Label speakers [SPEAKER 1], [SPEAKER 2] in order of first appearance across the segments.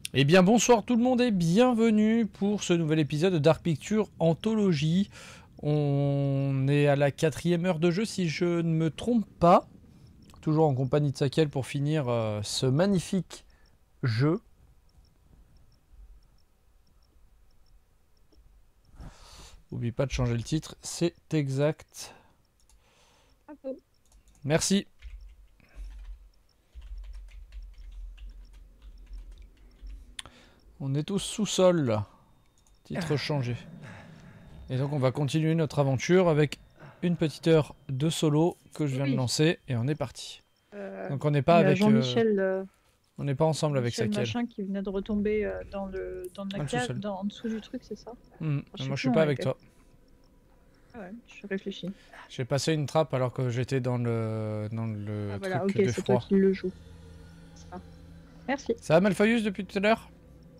[SPEAKER 1] Eh bien bonsoir tout le monde et bienvenue pour ce nouvel épisode de Dark Pictures Anthologie. On est à la 4e heure de jeu si je ne me trompe pas. Toujours en compagnie de Sakel pour finir ce magnifique jeu. N'oublie pas de changer le titre, c'est exact.
[SPEAKER 2] Bravo.
[SPEAKER 1] Merci. On est tous sous-sol. Titre changé. Et donc on va continuer notre aventure avec une petite heure de solo que je viens de
[SPEAKER 2] Oui.
[SPEAKER 1] lancer et on est parti. Donc on n'est
[SPEAKER 2] Il
[SPEAKER 1] pas
[SPEAKER 2] y a
[SPEAKER 1] avec...
[SPEAKER 2] Jean-Michel
[SPEAKER 1] on n'est pas ensemble avec
[SPEAKER 2] Michel
[SPEAKER 1] Sakel.
[SPEAKER 2] machin qui venait de retomber dans la
[SPEAKER 1] Ah, le
[SPEAKER 2] cave,
[SPEAKER 1] sous-sol.
[SPEAKER 2] en dessous du truc, c'est ça?
[SPEAKER 1] Moi
[SPEAKER 2] Je sais
[SPEAKER 1] je
[SPEAKER 2] plus
[SPEAKER 1] suis
[SPEAKER 2] où
[SPEAKER 1] pas
[SPEAKER 2] on
[SPEAKER 1] avec
[SPEAKER 2] était.
[SPEAKER 1] toi.
[SPEAKER 2] Ah ouais, je réfléchis.
[SPEAKER 1] J'ai passé une trappe alors que j'étais dans le
[SPEAKER 2] Ah voilà,
[SPEAKER 1] truc
[SPEAKER 2] ok, c'est toi
[SPEAKER 1] d'effroi.
[SPEAKER 2] qui le joues. Ça. Merci.
[SPEAKER 1] Ça va Malfoyus depuis tout à l'heure?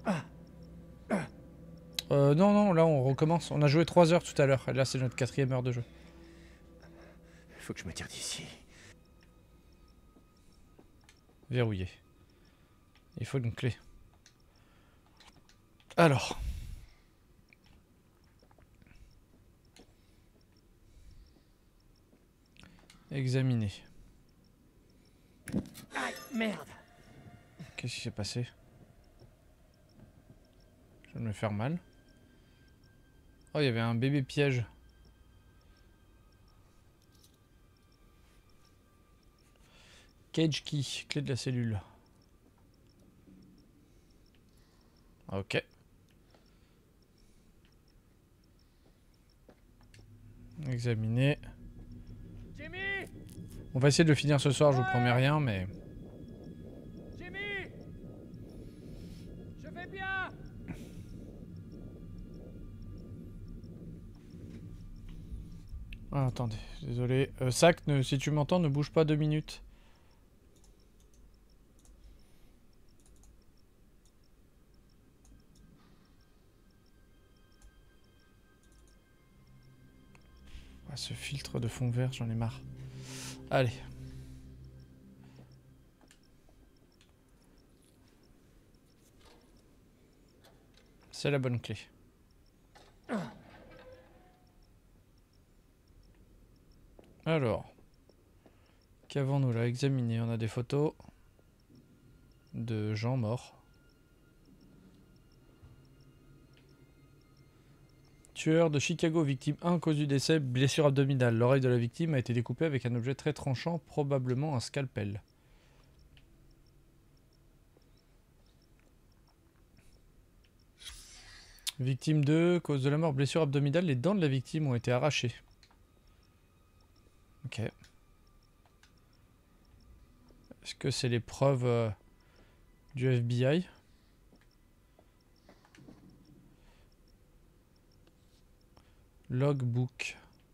[SPEAKER 1] Non, non, là on recommence. On a joué 3 heures tout à l'heure. Et là c'est notre 4e heure de jeu.
[SPEAKER 3] Faut que je me tire d'ici.
[SPEAKER 1] Verrouillé. Il faut une clé. Alors. Examiner.
[SPEAKER 3] Aïe, merde.
[SPEAKER 1] Qu'est-ce qui s'est passé? Je vais me faire mal. Oh, il y avait un bébé piège. Cage key, clé de la cellule. Ok. Examiner.
[SPEAKER 3] Jimmy!
[SPEAKER 1] On va essayer de le finir ce soir, je vous promets rien, mais...
[SPEAKER 3] Jimmy! Je vais bien!
[SPEAKER 1] Ah, attendez, désolé. Sac, si tu m'entends, ne bouge pas 2 minutes. Ah, ce filtre de fond vert, j'en ai marre. Allez. C'est la bonne clé. Alors. Qu'avons-nous là? Examiner. On a des photos de gens morts. Tueur de Chicago, victime 1, cause du décès, blessure abdominale. L'oreille de la victime a été découpée avec un objet très tranchant, probablement un scalpel. Victime 2, cause de la mort, blessure abdominale, les dents de la victime ont été arrachées. Ok. Est-ce que c'est les preuves du FBI? Logbook.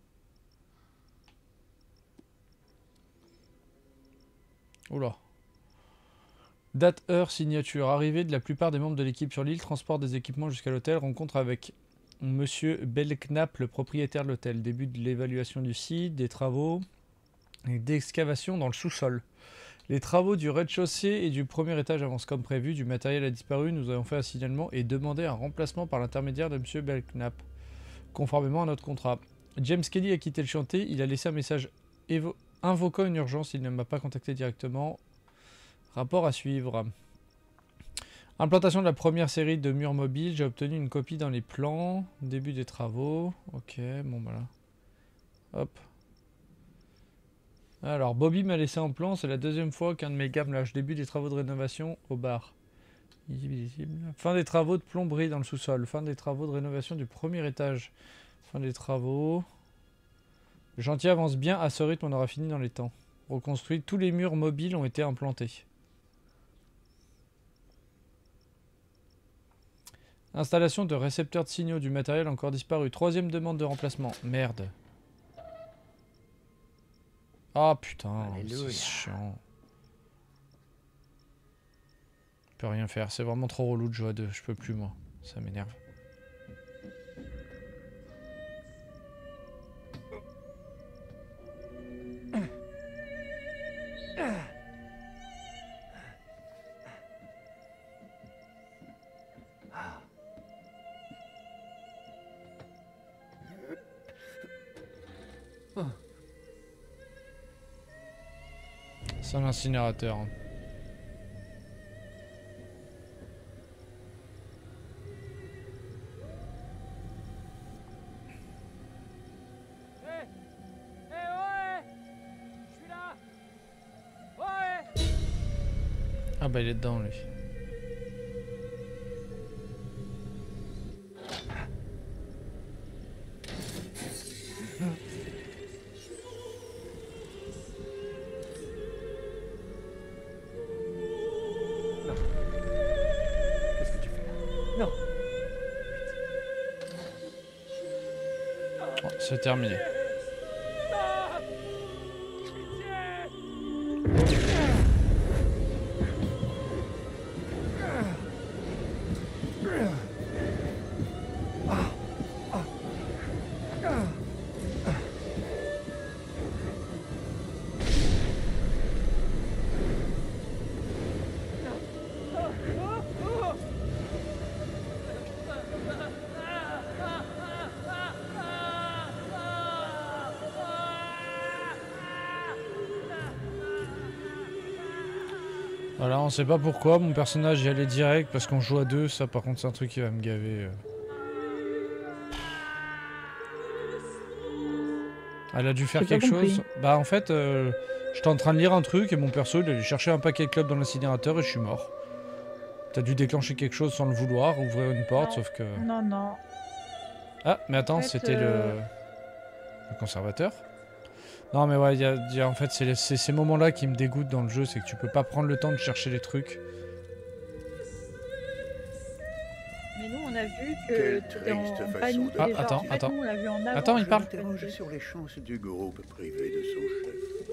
[SPEAKER 1] Oula. Date, heure, signature. Arrivée de la plupart des membres de l'équipe sur l'île, transport des équipements jusqu'à l'hôtel, rencontre avec Monsieur Belknap, le propriétaire de l'hôtel. Début de l'évaluation du site, des travaux et d'excavation dans le sous-sol. Les travaux du rez-de-chaussée et du premier étage avancent comme prévu. Du matériel a disparu. Nous avons fait un signalement et demandé un remplacement par l'intermédiaire de Monsieur Belknap, conformément à notre contrat. James Kelly a quitté le chantier. Il a laissé un message invoquant une urgence. Il ne m'a pas contacté directement. Rapport à suivre. Implantation de la première série de murs mobiles. J'ai obtenu une copie dans les plans. Début des travaux. Ok, bon voilà. Hop. Alors, Bobby m'a laissé en plan. C'est la deuxième fois qu'un de mes gars me lâche. Début des travaux de rénovation au bar. Visible. Fin des travaux de plomberie dans le sous-sol. Fin des travaux de rénovation du premier étage. Fin des travaux. Le chantier avance bien. À ce rythme, on aura fini dans les temps. Reconstruit. Tous les murs mobiles ont été implantés. Installation de récepteurs de signaux du matériel encore disparu. Troisième demande de remplacement. Merde. Ah putain, c'est chiant. Je peux rien faire. C'est vraiment trop relou de jouer à deux. Je peux plus moi. Ça m'énerve. C'est un incinérateur. Hein.
[SPEAKER 3] Ouais. Je suis là. Ouais.
[SPEAKER 1] Ah bah il est dedans lui.
[SPEAKER 3] Qu'est-ce que tu fais là? Non.
[SPEAKER 1] Oh, c'est terminé.
[SPEAKER 3] Non. Pitié.
[SPEAKER 1] Voilà, on sait pas pourquoi, mon personnage y allait direct parce qu'on joue à deux, ça par contre c'est un truc qui va me gaver. Elle a dû faire
[SPEAKER 2] J'ai pas
[SPEAKER 1] quelque chose.
[SPEAKER 2] compris.
[SPEAKER 1] Bah en fait, j'étais en train de lire un truc et mon perso il allait chercher un paquet de clopes dans l'incinérateur et je suis mort. T'as dû déclencher quelque chose sans le vouloir, ouvrir une porte,
[SPEAKER 2] Non.
[SPEAKER 1] sauf que...
[SPEAKER 2] Non, non.
[SPEAKER 1] Ah, mais attends,
[SPEAKER 2] fait,
[SPEAKER 1] c'était le conservateur. Non mais ouais, en fait c'est ces moments-là qui me dégoûtent dans le jeu, c'est que tu peux pas prendre le temps de chercher les trucs.
[SPEAKER 2] Mais nous, on a vu
[SPEAKER 4] Quelle
[SPEAKER 2] que tu étais
[SPEAKER 4] triste
[SPEAKER 2] en
[SPEAKER 4] façon
[SPEAKER 2] panique
[SPEAKER 4] de-
[SPEAKER 1] Ah,
[SPEAKER 2] déjà.
[SPEAKER 1] attends,
[SPEAKER 2] En fait,
[SPEAKER 1] attends.
[SPEAKER 2] nous, on l'a vu en avant.
[SPEAKER 1] Attends, il
[SPEAKER 4] Je
[SPEAKER 1] parle.
[SPEAKER 4] m'interroge sur les chances du groupe privé de son chef.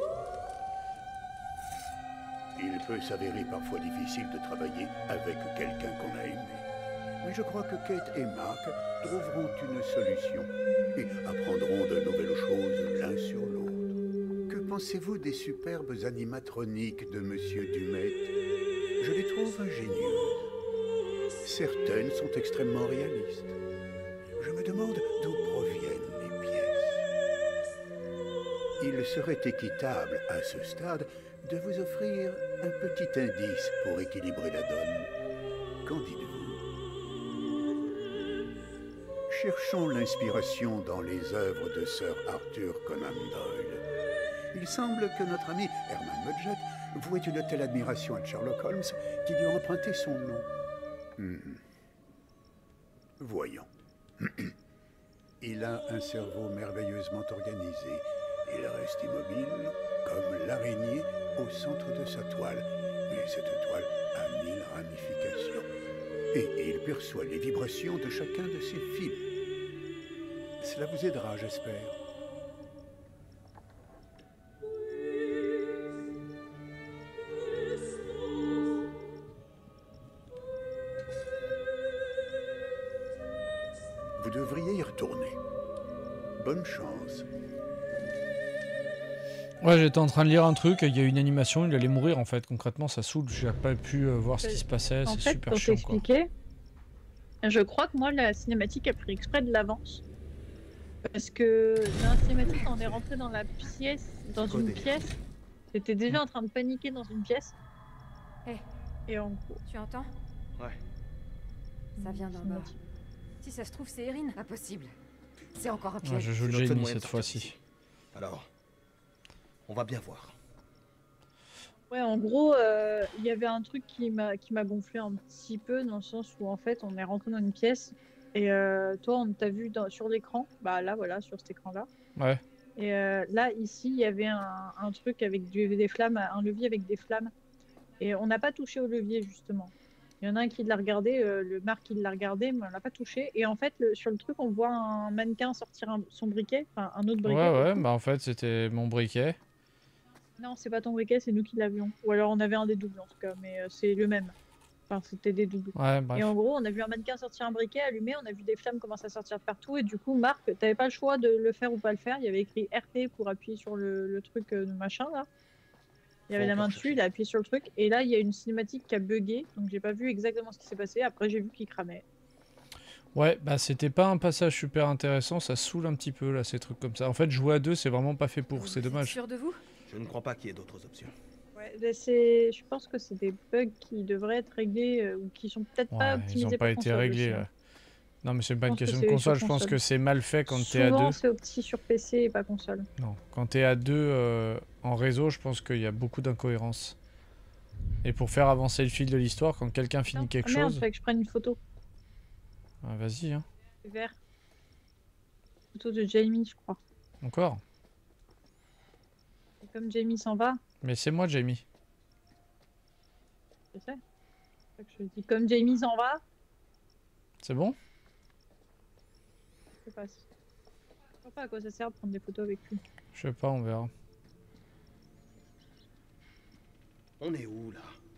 [SPEAKER 4] Il peut s'avérer parfois difficile de travailler avec quelqu'un qu'on a aimé. Mais je crois que Kate et Mark trouveront une solution et apprendront de nouvelles choses l'un sur l'autre. Que pensez-vous des superbes animatroniques de Monsieur Dumet? Je les trouve ingénieuses. Certaines sont extrêmement réalistes. Je me demande d'où proviennent les pièces. Il serait équitable, à ce stade, de vous offrir un petit indice pour équilibrer la donne. Qu'en dites-vous? Cherchons l'inspiration dans les œuvres de Sir Arthur Conan Doyle. Il semble que notre ami Herman Mudgett vouait une telle admiration à Sherlock Holmes qu'il lui a emprunté son nom. Voyons. Il a un cerveau merveilleusement organisé. Il reste immobile, comme l'araignée au centre de sa toile. Mais cette toile a 1000 ramifications. Et il perçoit les vibrations de chacun de ses fils. Cela vous aidera, j'espère. Vous devriez y retourner. Bonne chance.
[SPEAKER 1] Ouais, j'étais en train de lire un truc, il y a une animation, il allait mourir en fait. Concrètement, ça saoule, j'ai pas pu voir ce qui se passait,
[SPEAKER 2] En
[SPEAKER 1] c'est
[SPEAKER 2] fait,
[SPEAKER 1] super
[SPEAKER 2] pour
[SPEAKER 1] chiant quoi.
[SPEAKER 2] t'expliquer, je crois que moi, la cinématique a pris exprès de l'avance. Parce que dans la cinématique, on est rentré dans la pièce, dans une pièce. T'étais déjà en train de paniquer dans une pièce.
[SPEAKER 5] Hé,
[SPEAKER 2] Et en gros,
[SPEAKER 5] tu entends?
[SPEAKER 3] Ouais.
[SPEAKER 5] Ça vient d'en bas.
[SPEAKER 2] cinématique.
[SPEAKER 5] Si ça se trouve, c'est Erin. Impossible. C'est encore un
[SPEAKER 1] Ouais,
[SPEAKER 5] piège.
[SPEAKER 1] je joue le
[SPEAKER 6] C'est notre seul
[SPEAKER 1] génie
[SPEAKER 6] moyen de
[SPEAKER 1] cette
[SPEAKER 6] sortir
[SPEAKER 1] fois-ci.
[SPEAKER 6] d'ici. Alors, on va bien voir.
[SPEAKER 2] Ouais, en gros, il y avait un truc qui m'a gonflé un petit peu, dans le sens où en fait, on est rentré dans une pièce et toi, on t'a vu sur l'écran. Bah là, voilà, sur cet écran-là.
[SPEAKER 1] Ouais.
[SPEAKER 2] Et là, ici, il y avait un truc avec des flammes, un levier avec des flammes. Et on n'a pas touché au levier, justement. Il y en a un qui l'a regardé, le Marc qui l'a regardé, mais on l'a pas touché. Et en fait, sur le truc, on voit un mannequin sortir son briquet, enfin un autre briquet.
[SPEAKER 1] Ouais, ouais, bah en fait c'était mon briquet.
[SPEAKER 2] Non, c'est pas ton briquet, c'est nous qui l'avions. Ou alors on avait un des doubles en tout cas, mais c'est le même. Enfin, c'était des doubles.
[SPEAKER 1] Ouais,
[SPEAKER 2] Et
[SPEAKER 1] bref.
[SPEAKER 2] en gros, on a vu un mannequin sortir un briquet allumé, on a vu des flammes commencer à sortir de partout. Et du coup, Marc, t'avais pas le choix de le faire ou pas le faire. Il y avait écrit RT pour appuyer sur le truc de machin là. Il avait
[SPEAKER 6] Faut
[SPEAKER 2] la main
[SPEAKER 6] encore
[SPEAKER 2] dessus,
[SPEAKER 6] chercher.
[SPEAKER 2] il a appuyé sur le truc, et là il y a une cinématique qui a bugué, donc j'ai pas vu exactement ce qui s'est passé. Après j'ai vu qu'il cramait.
[SPEAKER 1] Ouais, bah c'était pas un passage super intéressant, ça saoule un petit peu là, ces trucs comme ça. En fait, jouer à deux, c'est vraiment pas fait pour,
[SPEAKER 5] Vous
[SPEAKER 1] c'est
[SPEAKER 5] êtes
[SPEAKER 1] dommage.
[SPEAKER 5] sûr de vous?
[SPEAKER 6] Je ne crois pas qu'il y ait d'autres options.
[SPEAKER 2] Ouais, je pense que c'est des bugs qui devraient être réglés ou qui sont peut-être pas
[SPEAKER 1] Ouais, ils ont
[SPEAKER 2] optimisés
[SPEAKER 1] pas
[SPEAKER 2] pour
[SPEAKER 1] été
[SPEAKER 2] console
[SPEAKER 1] réglés.
[SPEAKER 2] aussi, hein.
[SPEAKER 1] Non, mais c'est pas
[SPEAKER 2] Je
[SPEAKER 1] une
[SPEAKER 2] pense que
[SPEAKER 1] question de
[SPEAKER 2] c'est
[SPEAKER 1] console,
[SPEAKER 2] sur
[SPEAKER 1] je pense
[SPEAKER 2] console.
[SPEAKER 1] que c'est mal fait quand t'es à
[SPEAKER 2] Souvent
[SPEAKER 1] deux.
[SPEAKER 2] c'est opti sur PC et pas console.
[SPEAKER 1] Non, quand t'es à deux en réseau, je pense qu'il y a beaucoup d'incohérences. Et pour faire avancer le fil de l'histoire, quand quelqu'un finit
[SPEAKER 2] Non.
[SPEAKER 1] quelque
[SPEAKER 2] Ah merde,
[SPEAKER 1] chose...
[SPEAKER 2] fallait que je prenne une photo.
[SPEAKER 1] Vas-y, hein.
[SPEAKER 2] C'est vert. Photo de Jamie, je crois.
[SPEAKER 1] Encore.
[SPEAKER 2] Et comme Jamie s'en va,
[SPEAKER 1] Mais c'est moi, Jamie.
[SPEAKER 2] je sais. C'est pour ça que je dis comme Jamie s'en va,
[SPEAKER 1] C'est bon?
[SPEAKER 2] je sais pas. Je sais pas à quoi ça sert de prendre des photos avec lui.
[SPEAKER 1] Je sais pas, on verra.
[SPEAKER 6] On est où, là?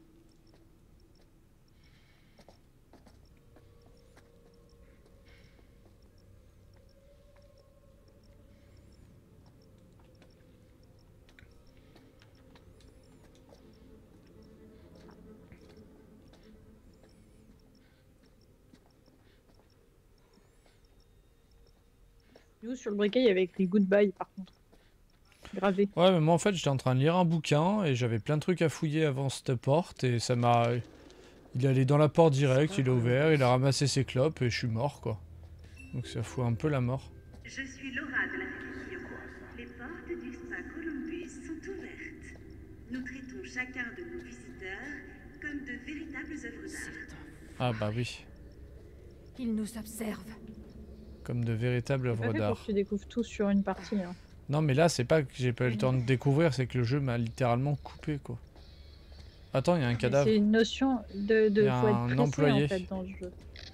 [SPEAKER 2] Nous, sur le briquet, il y avait écrit goodbye par contre. Gravé.
[SPEAKER 1] Ouais, mais moi en fait, j'étais en train de lire un bouquin et j'avais plein de trucs à fouiller avant cette porte et ça m'a... Il est allé dans la porte direct, il a ouvert, il a ramassé ses clopes et je suis mort, quoi. Donc ça fout un peu la mort.
[SPEAKER 7] Je suis Laura de la Réunion. Les portes du spa Columbus sont ouvertes. Nous traitons chacun de nos visiteurs comme de véritables œuvres d'art.
[SPEAKER 1] Ah bah oui,
[SPEAKER 5] Ils nous observent.
[SPEAKER 1] comme de véritables
[SPEAKER 2] C'est pas
[SPEAKER 1] œuvres
[SPEAKER 2] fait pour
[SPEAKER 1] d'art.
[SPEAKER 2] que tu découvres tout sur une partie. Hein.
[SPEAKER 1] Non mais là, c'est pas que j'ai pas eu le temps de découvrir, c'est que le jeu m'a littéralement coupé, quoi. Attends, il y a un
[SPEAKER 2] Mais
[SPEAKER 1] cadavre.
[SPEAKER 2] c'est une notion de
[SPEAKER 1] Il y a
[SPEAKER 2] faut être
[SPEAKER 1] un
[SPEAKER 2] pressé
[SPEAKER 1] employé.
[SPEAKER 2] en fait dans le jeu.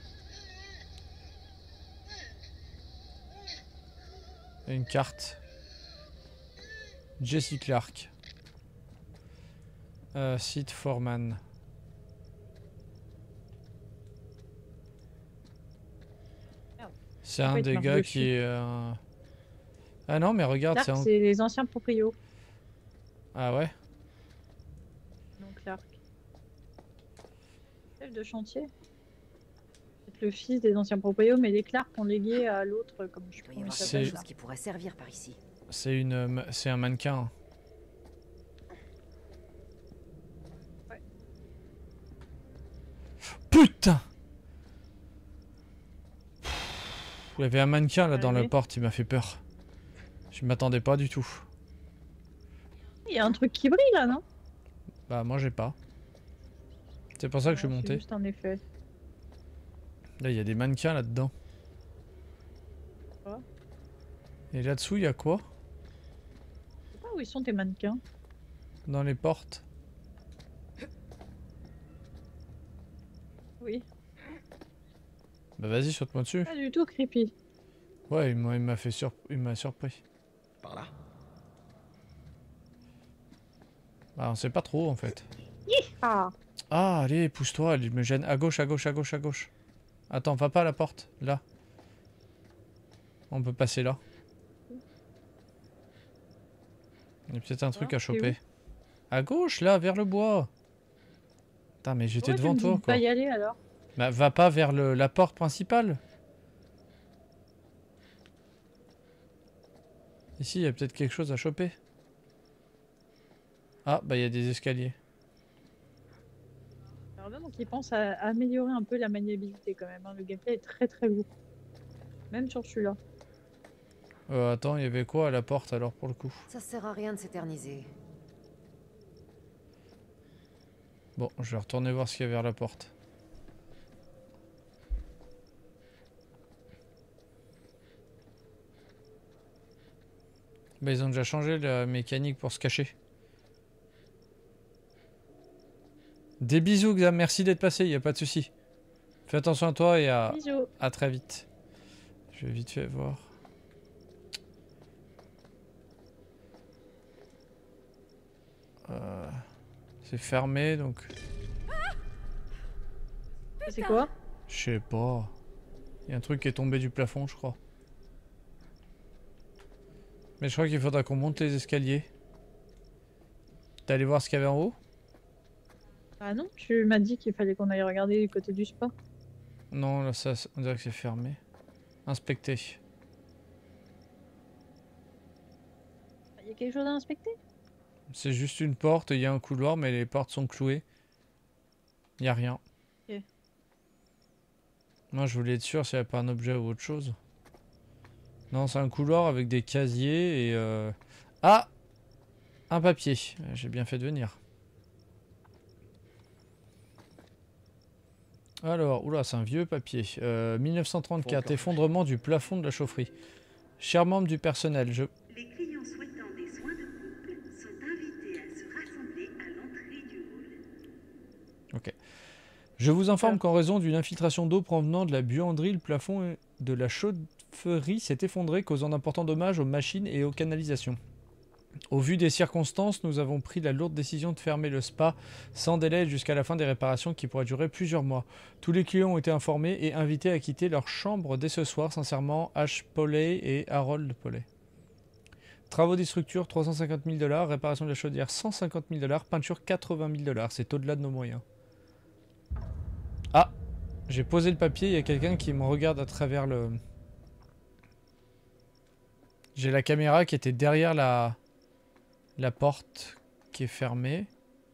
[SPEAKER 1] Et une carte. Jesse Clark. Sid Foreman.
[SPEAKER 2] Merde.
[SPEAKER 1] C'est
[SPEAKER 2] Pourquoi
[SPEAKER 1] un
[SPEAKER 2] il te
[SPEAKER 1] des
[SPEAKER 2] marche
[SPEAKER 1] gars
[SPEAKER 2] dessus
[SPEAKER 1] qui est... Ah non, mais regarde,
[SPEAKER 2] Clark,
[SPEAKER 1] c'est un...
[SPEAKER 2] c'est les anciens proprios.
[SPEAKER 1] Ah ouais?
[SPEAKER 2] Non, Clark. Chef de chantier. C'est le fils des anciens proprios, mais les Clark ont légué à l'autre, comme je
[SPEAKER 5] Il
[SPEAKER 2] sais
[SPEAKER 5] doit
[SPEAKER 2] pas
[SPEAKER 5] y
[SPEAKER 2] comment il
[SPEAKER 5] avoir
[SPEAKER 1] C'est-
[SPEAKER 5] quelque
[SPEAKER 2] s'appelle.
[SPEAKER 5] chose qui pourrait servir par ici.
[SPEAKER 1] C'est un mannequin.
[SPEAKER 2] Ouais.
[SPEAKER 1] Putain! Il y avait un mannequin là dans la
[SPEAKER 2] Ouais.
[SPEAKER 1] porte, il m'a fait peur. Je m'attendais pas du tout.
[SPEAKER 2] Il y a un truc qui brille là, non?
[SPEAKER 1] Bah moi j'ai pas. C'est pour ça que je suis
[SPEAKER 2] Non, c'est
[SPEAKER 1] monté.
[SPEAKER 2] juste un effet.
[SPEAKER 1] Là il y a des mannequins là-dedans.
[SPEAKER 2] Quoi?
[SPEAKER 1] Et là-dessous il y a quoi?
[SPEAKER 2] Je sais pas où ils sont tes mannequins.
[SPEAKER 1] Dans les portes.
[SPEAKER 2] Oui.
[SPEAKER 1] Bah vas-y, saute-moi dessus.
[SPEAKER 2] Pas du tout creepy.
[SPEAKER 1] Ouais, il m'a fait il m'a surpris.
[SPEAKER 6] Par là?
[SPEAKER 1] Bah on sait pas trop en fait.
[SPEAKER 2] Ah.
[SPEAKER 1] Ah allez, pousse-toi, il me gêne. À gauche, à gauche, à gauche, à gauche. Attends, va pas à la porte, là. On peut passer là. Il y a peut-être un truc à
[SPEAKER 2] c'est
[SPEAKER 1] choper. À gauche, là, vers le bois. Putain, mais j'étais devant toi, quoi.
[SPEAKER 2] Pas y aller alors.
[SPEAKER 1] Bah, va pas vers la porte principale. Ici, il y a peut-être quelque chose à choper. Ah, bah, il y a des escaliers.
[SPEAKER 2] Alors vraiment qu'ils pensent à améliorer un peu la maniabilité quand même. Hein. Le gameplay est très très lourd. Même sur celui-là.
[SPEAKER 1] Attends, il y avait quoi à la porte, alors, pour le coup?
[SPEAKER 5] Ça sert à rien de s'éterniser.
[SPEAKER 1] Bon, je vais retourner voir ce qu'il y a vers la porte. Bah, ils ont déjà changé la mécanique pour se cacher. Des bisous, Xam, merci d'être passé, y a pas de souci. Fais attention à toi et
[SPEAKER 2] Bisous.
[SPEAKER 1] à très vite. Je vais vite fait voir. C'est fermé, donc...
[SPEAKER 2] C'est quoi?
[SPEAKER 1] Je sais pas. Il y a un truc qui est tombé du plafond, je crois. Mais je crois qu'il faudra qu'on monte les escaliers. T'es allé voir ce qu'il y avait en haut?
[SPEAKER 2] Ah non, tu m'as dit qu'il fallait qu'on aille regarder du côté du spa.
[SPEAKER 1] Non, là, ça, on dirait que c'est fermé. Inspecter.
[SPEAKER 2] Il y a quelque chose à inspecter?
[SPEAKER 1] C'est juste une porte, il y a un couloir, mais les portes sont clouées. Il n'y a rien.
[SPEAKER 2] Ok.
[SPEAKER 1] Moi, je voulais être sûr s'il n'y avait pas un objet ou autre chose. Non, c'est un couloir avec des casiers et... Ah! Un papier. J'ai bien fait de venir. Alors, oula, c'est un vieux papier. 1934, effondrement du plafond de la chaufferie. Chers membres du personnel,
[SPEAKER 7] Les clients souhaitant des soins de couple sont invités à se rassembler à l'entrée du hall.
[SPEAKER 1] Je vous informe qu'en raison d'une infiltration d'eau provenant de la buanderie, le plafond de la chaufferie s'est effondré, causant d'importants dommages aux machines et aux canalisations. Au vu des circonstances, nous avons pris la lourde décision de fermer le spa sans délai jusqu'à la fin des réparations qui pourraient durer plusieurs mois. Tous les clients ont été informés et invités à quitter leur chambre dès ce soir. Sincèrement, H. Poley et Harold Poley. Travaux des structures, 350 000 $. Réparation de la chaudière, 150 000 $. Peinture, 80 000 $. C'est au-delà de nos moyens. Ah! J'ai posé le papier, il y a quelqu'un qui me regarde à travers le... J'ai la caméra qui était derrière la porte qui est fermée.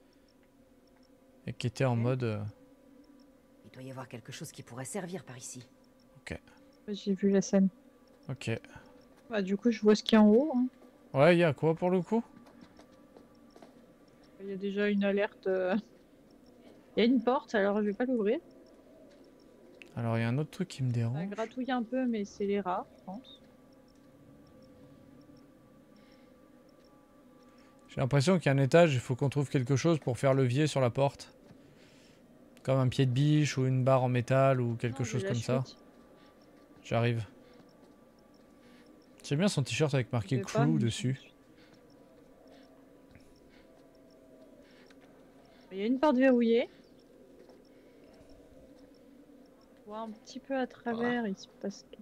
[SPEAKER 1] Et qui était en mode...
[SPEAKER 5] Il doit y avoir quelque chose qui pourrait servir par ici.
[SPEAKER 2] J'ai vu la scène.
[SPEAKER 1] Ok.
[SPEAKER 2] Bah, du coup, je vois ce qu'il y a en haut. Hein.
[SPEAKER 1] Ouais, il y a quoi pour le coup?
[SPEAKER 2] Il y a déjà une alerte. Il y a une porte, alors je vais pas l'ouvrir.
[SPEAKER 1] Alors il y a un autre truc qui me
[SPEAKER 2] Ça
[SPEAKER 1] dérange.
[SPEAKER 2] gratouille un peu, mais c'est les rats, je pense.
[SPEAKER 1] J'ai l'impression qu'il y a un étage, il faut qu'on trouve quelque chose pour faire levier sur la porte. Comme un pied de biche ou une barre en métal ou quelque
[SPEAKER 2] Non, j'ai
[SPEAKER 1] chose
[SPEAKER 2] la
[SPEAKER 1] comme ça.
[SPEAKER 2] suite.
[SPEAKER 1] J'arrive. J'aime bien son t-shirt avec marqué
[SPEAKER 2] Je vais pas,
[SPEAKER 1] Crew
[SPEAKER 2] mais
[SPEAKER 1] dessus.
[SPEAKER 2] Il y a une porte verrouillée. On voit un petit peu à travers, il se passe tout.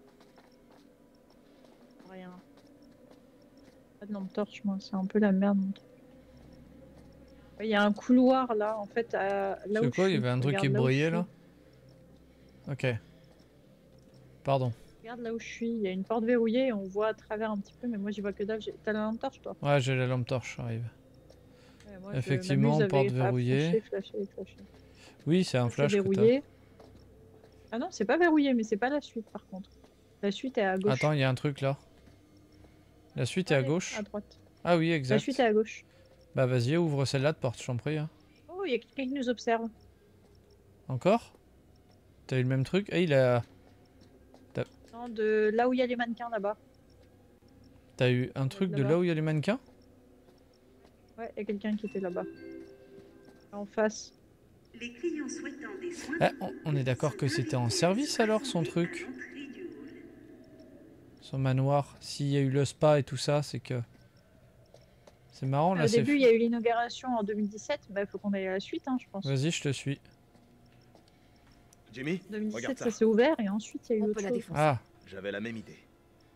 [SPEAKER 2] Rien. Pas de lampe torche, moi, c'est un peu la merde. Mon truc. Il y a un couloir là, en fait, là où
[SPEAKER 1] C'est quoi? Il y avait un truc qui brillait là? Ok. Pardon.
[SPEAKER 2] Regarde là où je suis, il y a une porte verrouillée et on voit à travers un petit peu, mais moi j'y vois que dalle. T'as la lampe torche toi?
[SPEAKER 1] Ouais, j'ai la lampe torche, j'arrive.
[SPEAKER 2] Ouais, moi,
[SPEAKER 1] Effectivement,
[SPEAKER 2] je m'amuse
[SPEAKER 1] porte
[SPEAKER 2] à
[SPEAKER 1] verrouillée.
[SPEAKER 2] flasher.
[SPEAKER 1] Oui, c'est un
[SPEAKER 2] C'est
[SPEAKER 1] flash que t'as.
[SPEAKER 2] verrouillé. Ah non, c'est pas verrouillé, mais c'est pas la suite par contre. La suite est à gauche.
[SPEAKER 1] Attends, il y a un truc là. La suite est à
[SPEAKER 2] Allez,
[SPEAKER 1] gauche?
[SPEAKER 2] À droite.
[SPEAKER 1] Ah oui,
[SPEAKER 2] La
[SPEAKER 1] exact.
[SPEAKER 2] suite est à gauche.
[SPEAKER 1] Bah vas-y, ouvre celle-là de porte, je t'en prie. Hein.
[SPEAKER 2] Oh, il y a quelqu'un qui nous observe.
[SPEAKER 1] Encore? T'as eu le même truc? Ah, il a...
[SPEAKER 2] Non, de là où il y a les mannequins là-bas.
[SPEAKER 1] T'as eu un truc de
[SPEAKER 2] là-bas.
[SPEAKER 1] là où il y a les mannequins?
[SPEAKER 2] Ouais, il y a quelqu'un qui était là-bas. En face.
[SPEAKER 7] Les clients souhaitant des soins
[SPEAKER 1] Ah,
[SPEAKER 7] de couple
[SPEAKER 1] on est d'accord que
[SPEAKER 7] sont
[SPEAKER 1] c'était en
[SPEAKER 7] invités à
[SPEAKER 1] service
[SPEAKER 7] se
[SPEAKER 1] alors son
[SPEAKER 7] rassembler
[SPEAKER 1] truc?
[SPEAKER 7] à l'entrée du hall.
[SPEAKER 1] Son manoir. S'il y a eu le spa et tout ça, c'est que... C'est marrant là,
[SPEAKER 2] Au
[SPEAKER 1] c'est...
[SPEAKER 2] début, il y a eu l'inauguration en 2017. Bah, il faut qu'on aille à la suite, hein, je pense.
[SPEAKER 1] Vas-y, je te suis.
[SPEAKER 6] Jimmy,
[SPEAKER 2] 2017,
[SPEAKER 6] regarde
[SPEAKER 2] ça
[SPEAKER 6] ça.
[SPEAKER 2] s'est ouvert et ensuite il y a eu
[SPEAKER 5] On
[SPEAKER 2] autre
[SPEAKER 5] peut la
[SPEAKER 2] chose.
[SPEAKER 5] défoncer.
[SPEAKER 1] Ah,
[SPEAKER 6] J'avais la même idée.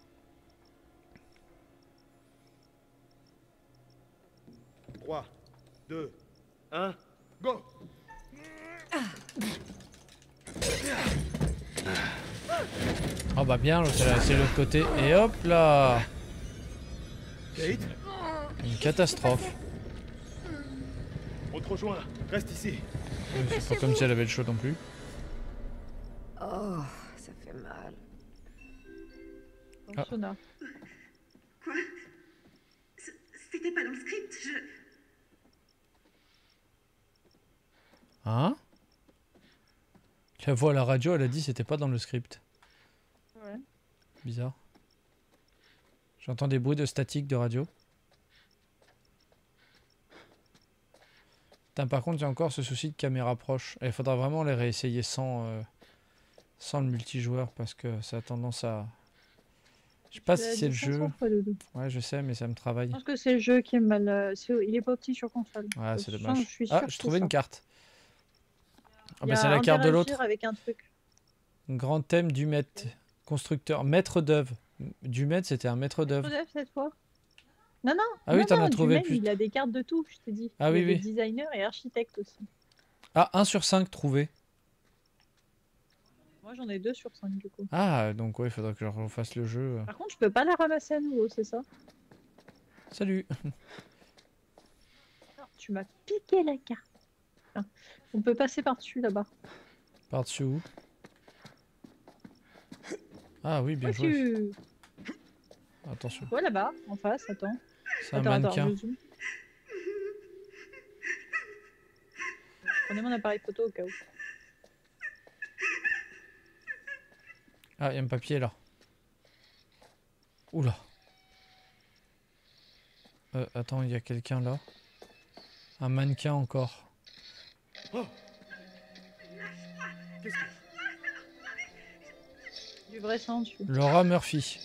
[SPEAKER 6] « 3, 2, 1, go !»
[SPEAKER 1] oh bah bien, l'autre elle a essayé de l'autre côté. Et hop là!
[SPEAKER 6] Kate,
[SPEAKER 1] Une catastrophe.
[SPEAKER 6] on te rejoint. Reste ici.
[SPEAKER 1] C'est pas comme si elle avait le chaud non plus.
[SPEAKER 5] Oh, ça fait mal.
[SPEAKER 2] Dans le sauna.
[SPEAKER 7] Quoi? C'était pas dans le script,
[SPEAKER 1] Hein? La voix à la radio, elle a dit c'était pas dans le script.
[SPEAKER 2] Ouais.
[SPEAKER 1] Bizarre. J'entends des bruits de statique de radio. Putain, par contre, il y a encore ce souci de caméra proche. Il faudra vraiment les réessayer sans le multijoueur parce que ça a tendance à... Je sais pas si c'est le jeu. Ouais, je sais, mais ça me travaille.
[SPEAKER 2] Je pense que c'est le jeu qui est mal. Il est pas petit sur console.
[SPEAKER 1] Ouais, c'est
[SPEAKER 2] Je sens,
[SPEAKER 1] dommage.
[SPEAKER 2] je suis
[SPEAKER 1] Ah,
[SPEAKER 2] sûre
[SPEAKER 1] je
[SPEAKER 2] que
[SPEAKER 1] trouvais
[SPEAKER 2] c'est
[SPEAKER 1] une
[SPEAKER 2] ça.
[SPEAKER 1] carte. Ah
[SPEAKER 2] Il y
[SPEAKER 1] bah
[SPEAKER 2] a
[SPEAKER 1] c'est la carte de l'autre.
[SPEAKER 2] interagir avec un truc.
[SPEAKER 1] Grand thème du maître. Constructeur. Maître d'œuvre. Du maître, c'était un maître d'œuvre.
[SPEAKER 2] Modèle cette fois. Non, non.
[SPEAKER 1] Ah oui,
[SPEAKER 2] non,
[SPEAKER 1] t'en
[SPEAKER 2] non,
[SPEAKER 1] as
[SPEAKER 2] du
[SPEAKER 1] trouvé
[SPEAKER 2] même,
[SPEAKER 1] plus.
[SPEAKER 2] il a des cartes de tout, je t'ai dit.
[SPEAKER 1] Ah
[SPEAKER 2] il
[SPEAKER 1] oui,
[SPEAKER 2] y avait
[SPEAKER 1] oui.
[SPEAKER 2] designer et architecte aussi.
[SPEAKER 1] Ah, 1 sur 5 trouvé.
[SPEAKER 2] Moi, j'en ai 2 sur 5 du coup.
[SPEAKER 1] Ah, donc ouais, il faudra que je refasse le jeu.
[SPEAKER 2] Par contre, je peux pas la ramasser à nouveau, c'est ça?
[SPEAKER 1] Salut.
[SPEAKER 2] Non, tu m'as piqué la carte. Ah, on peut passer par-dessus là-bas.
[SPEAKER 1] Par-dessus où? Ah oui, bien
[SPEAKER 2] Où
[SPEAKER 1] joué.
[SPEAKER 2] tu...
[SPEAKER 1] Attention,
[SPEAKER 2] Ouais, là-bas, en face, attends.
[SPEAKER 1] c'est un
[SPEAKER 2] Attends,
[SPEAKER 1] mannequin.
[SPEAKER 2] je zoome. Prenez mon appareil photo au cas où.
[SPEAKER 1] Ah, il y a un papier là. Oula. Attends, il y a quelqu'un là. Un mannequin encore.
[SPEAKER 6] Oh. Qu'est-ce que...
[SPEAKER 2] Du vrai sang dessus.
[SPEAKER 1] Laura Murphy.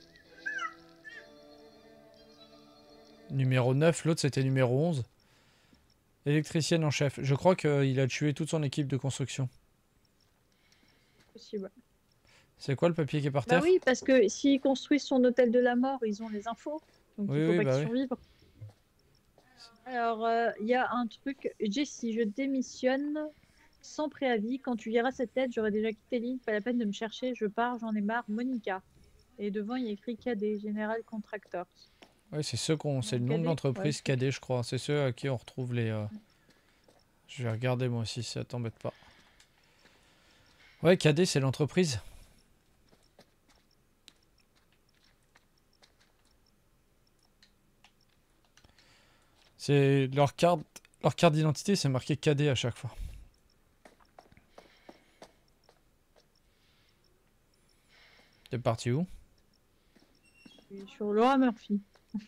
[SPEAKER 1] Numéro 9, l'autre c'était numéro 11. Électricienne en chef. Je crois qu'il a tué toute son équipe de construction.
[SPEAKER 2] Possible.
[SPEAKER 1] C'est quoi le papier qui est par
[SPEAKER 2] Bah
[SPEAKER 1] terre?
[SPEAKER 2] oui, parce que s'ils construisent son hôtel de la mort, ils ont les infos. Donc
[SPEAKER 1] Oui,
[SPEAKER 2] il faut
[SPEAKER 1] oui,
[SPEAKER 2] pas
[SPEAKER 1] bah
[SPEAKER 2] qu'ils
[SPEAKER 1] oui.
[SPEAKER 2] survivent. Alors, il y a un truc. Jessie, je démissionne sans préavis. Quand tu liras cette lettre, j'aurais déjà quitté l'île. Pas la peine de me chercher. Je pars, j'en ai marre. Monica. Et devant, il y a écrit KD, General Contractors.
[SPEAKER 1] Oui, c'est ceux qu'on. C'est le nom de
[SPEAKER 2] KD,
[SPEAKER 1] l'entreprise
[SPEAKER 2] ouais.
[SPEAKER 1] KD, je crois. C'est ceux à qui on retrouve les. Je vais regarder moi aussi, si ça t'embête pas. Ouais, KD, c'est l'entreprise. C'est leur carte d'identité, c'est marqué KD à chaque fois. T'es parti où?
[SPEAKER 2] Je suis sur Laura Murphy.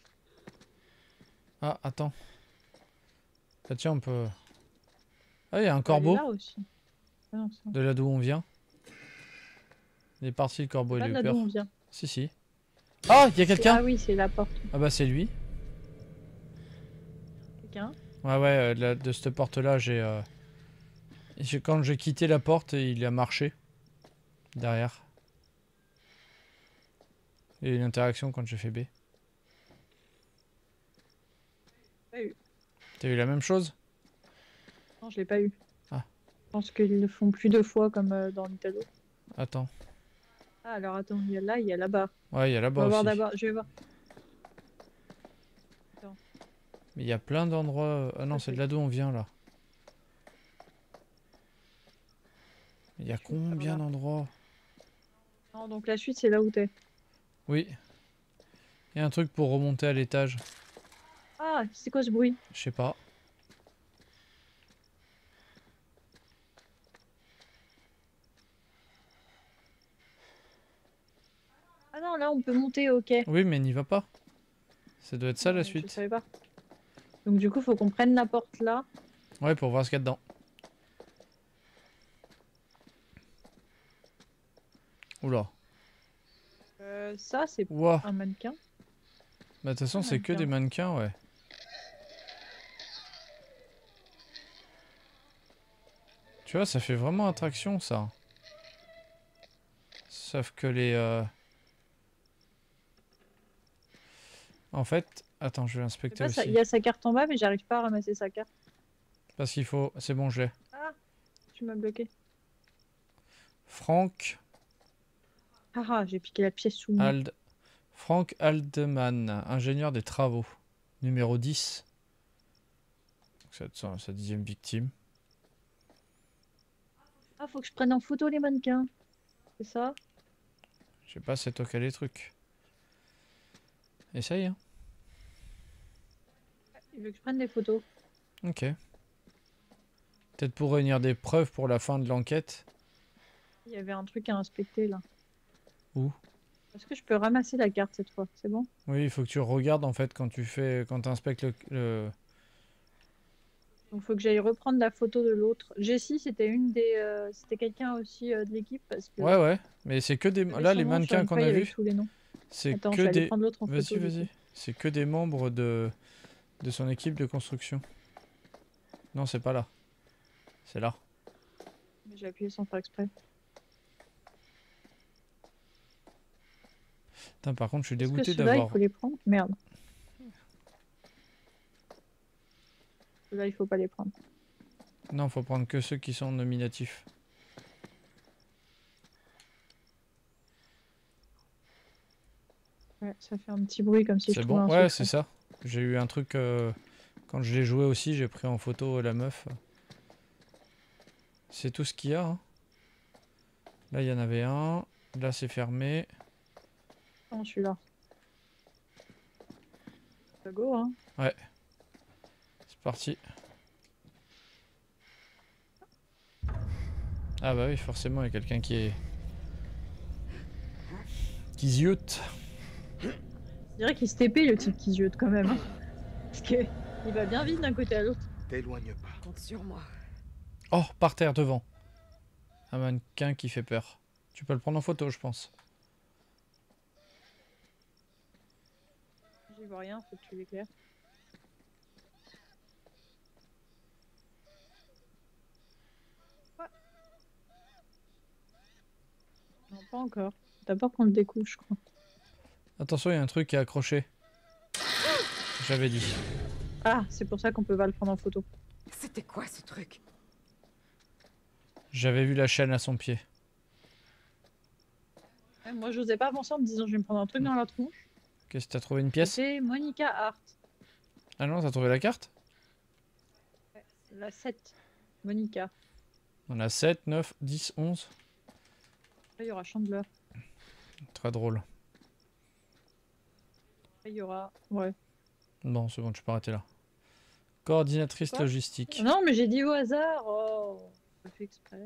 [SPEAKER 1] Ah, attends. Ah, tiens, on peut. Ah, il y a un
[SPEAKER 2] Elle est
[SPEAKER 1] corbeau
[SPEAKER 2] là aussi. Ah non, ça.
[SPEAKER 1] de là d'où on vient. Il est parti le corbeau,
[SPEAKER 2] Pas
[SPEAKER 1] il
[SPEAKER 2] de
[SPEAKER 1] a eu
[SPEAKER 2] là d'où
[SPEAKER 1] peur.
[SPEAKER 2] on vient.
[SPEAKER 1] Si, si. Ah, il y a quelqu'un?
[SPEAKER 2] Ah oui, c'est la porte.
[SPEAKER 1] Ah bah c'est lui.
[SPEAKER 2] Quelqu'un.
[SPEAKER 1] Ouais, ouais, de cette porte-là, quand j'ai quitté la porte, il a marché. Derrière. Il y a eu une interaction quand j'ai fait B.
[SPEAKER 2] Pas eu.
[SPEAKER 1] T'as eu la même chose?
[SPEAKER 2] Non, je l'ai pas eu.
[SPEAKER 1] Ah.
[SPEAKER 2] Je pense qu'ils le font plus de fois comme dans l'Italo.
[SPEAKER 1] Attends.
[SPEAKER 2] Ah, alors attends, il y a là, il y a là-bas.
[SPEAKER 1] Ouais, il y a
[SPEAKER 2] On
[SPEAKER 1] là-bas
[SPEAKER 2] va voir
[SPEAKER 1] aussi.
[SPEAKER 2] d'abord. Je vais voir.
[SPEAKER 1] Mais il y a plein d'endroits. Ah non,
[SPEAKER 2] Ça,
[SPEAKER 1] c'est de
[SPEAKER 2] c'est-
[SPEAKER 1] là d'où on vient là. Il y a
[SPEAKER 2] Je suis par
[SPEAKER 1] combien
[SPEAKER 2] là.
[SPEAKER 1] d'endroits?
[SPEAKER 2] Non, donc la suite, c'est là où t'es.
[SPEAKER 1] Oui. Il y a un truc pour remonter à l'étage.
[SPEAKER 2] Ah, c'est quoi ce bruit?
[SPEAKER 1] Je sais pas.
[SPEAKER 2] Ah non, là, on peut monter, ok.
[SPEAKER 1] Oui, mais n'y va pas. Ça doit être ça la
[SPEAKER 2] Je
[SPEAKER 1] suite.
[SPEAKER 2] savais pas. Donc du coup, faut qu'on prenne la porte là.
[SPEAKER 1] Ouais, pour voir ce qu'il y a dedans. Oula.
[SPEAKER 2] Ça, c'est
[SPEAKER 1] Ouah.
[SPEAKER 2] un mannequin.
[SPEAKER 1] Bah, de toute façon,
[SPEAKER 2] Un
[SPEAKER 1] c'est que des mannequins, ouais. Tu vois, ça fait vraiment attraction, ça. Sauf que les... En fait... Attends, je vais
[SPEAKER 2] Je sais
[SPEAKER 1] inspecter
[SPEAKER 2] pas,
[SPEAKER 1] aussi.
[SPEAKER 2] il y a sa carte en bas, mais j'arrive pas à ramasser sa carte.
[SPEAKER 1] Parce qu'il faut... C'est bon, je l'ai.
[SPEAKER 2] Ah, tu m'as bloqué.
[SPEAKER 1] Franck
[SPEAKER 2] Ah, j'ai piqué la pièce sous moi.
[SPEAKER 1] Franck Aldeman, ingénieur des travaux. Numéro 10. Donc, sa 10e victime.
[SPEAKER 2] Ah, faut que je prenne en photo les mannequins. C'est ça?
[SPEAKER 1] Je sais pas, c'est toi qui as les trucs. Essaye, hein.
[SPEAKER 2] Il veut que je prenne des photos.
[SPEAKER 1] Ok. Peut-être pour réunir des preuves pour la fin de l'enquête.
[SPEAKER 2] Il y avait un truc à inspecter là.
[SPEAKER 1] Où?
[SPEAKER 2] Est-ce que je peux ramasser la carte cette fois? C'est bon?
[SPEAKER 1] Oui, il faut que tu regardes en fait quand tu inspectes le...
[SPEAKER 2] Donc faut que j'aille reprendre la photo de l'autre. Jessie, c'était une des, c'était quelqu'un aussi de l'équipe parce que.
[SPEAKER 1] Ouais, ouais. Mais c'est que des...
[SPEAKER 2] j'avais
[SPEAKER 1] Là,
[SPEAKER 2] son
[SPEAKER 1] les
[SPEAKER 2] nom sur
[SPEAKER 1] mannequins
[SPEAKER 2] une
[SPEAKER 1] qu'on
[SPEAKER 2] feuille
[SPEAKER 1] a
[SPEAKER 2] avec
[SPEAKER 1] vus,
[SPEAKER 2] tous les noms.
[SPEAKER 1] c'est
[SPEAKER 2] Attends, je
[SPEAKER 1] que
[SPEAKER 2] vais aller
[SPEAKER 1] des...
[SPEAKER 2] prendre l'autre en
[SPEAKER 1] Vas-y,
[SPEAKER 2] photo. du
[SPEAKER 1] vas-y.
[SPEAKER 2] coup.
[SPEAKER 1] C'est que des membres de son équipe de construction. Non, c'est pas là. C'est là.
[SPEAKER 2] Mais j'ai appuyé sans faire exprès.
[SPEAKER 1] Putain, par contre, je suis
[SPEAKER 2] Est-ce que
[SPEAKER 1] dégoûté
[SPEAKER 2] ceux-là, il
[SPEAKER 1] d'avoir...
[SPEAKER 2] faut les prendre? Merde. Là, il faut pas les prendre.
[SPEAKER 1] Non, faut prendre que ceux qui sont nominatifs.
[SPEAKER 2] Ouais, ça fait un petit bruit comme si je
[SPEAKER 1] C'est
[SPEAKER 2] trouvais
[SPEAKER 1] bon?
[SPEAKER 2] un
[SPEAKER 1] Ouais,
[SPEAKER 2] secret.
[SPEAKER 1] c'est ça. J'ai eu un truc... quand je l'ai joué aussi, j'ai pris en photo la meuf. C'est tout ce qu'il y a. Hein. Là, il y en avait un. Là, c'est fermé.
[SPEAKER 2] Oh, celui-là. Ça go, hein.
[SPEAKER 1] C'est parti. Ah bah oui, forcément, il y a quelqu'un qui est... qui ziote.
[SPEAKER 2] Je dirais qu'il se TP le type qui ziote quand même. Hein. Parce que il va bien vite d'un côté à l'autre.
[SPEAKER 6] T'éloigne pas.
[SPEAKER 5] Compte sur moi.
[SPEAKER 1] Oh, par terre, devant. Un mannequin qui fait peur. Tu peux le prendre en photo, je pense.
[SPEAKER 2] J'y vois rien, faut que tu l'éclaires. Ouais. Non, pas encore. D'abord qu'on le découvre, je crois.
[SPEAKER 1] Attention, il y a un truc qui est accroché. J'avais dit.
[SPEAKER 2] Ah, c'est pour ça qu'on peut pas le prendre en photo.
[SPEAKER 5] C'était quoi ce truc?
[SPEAKER 1] J'avais vu la chaîne à son pied.
[SPEAKER 2] Ouais, moi, j'osais pas avancer en me disant je vais me prendre un truc dans la tronche.
[SPEAKER 1] Qu'est-ce que t'as trouvé une pièce?
[SPEAKER 2] C'est Monica Hart.
[SPEAKER 1] Ah non, t'as trouvé la carte?
[SPEAKER 2] La 7. Monica.
[SPEAKER 1] On a 7, 9, 10, 11.
[SPEAKER 2] Après, il y aura Chandler.
[SPEAKER 1] Très drôle.
[SPEAKER 2] Après, il y aura... Ouais.
[SPEAKER 1] Bon, c'est bon, tu peux arrêter là. Coordinatrice
[SPEAKER 2] Quoi
[SPEAKER 1] logistique.
[SPEAKER 2] Non, mais j'ai dit au hasard. Oh, j'ai fait exprès.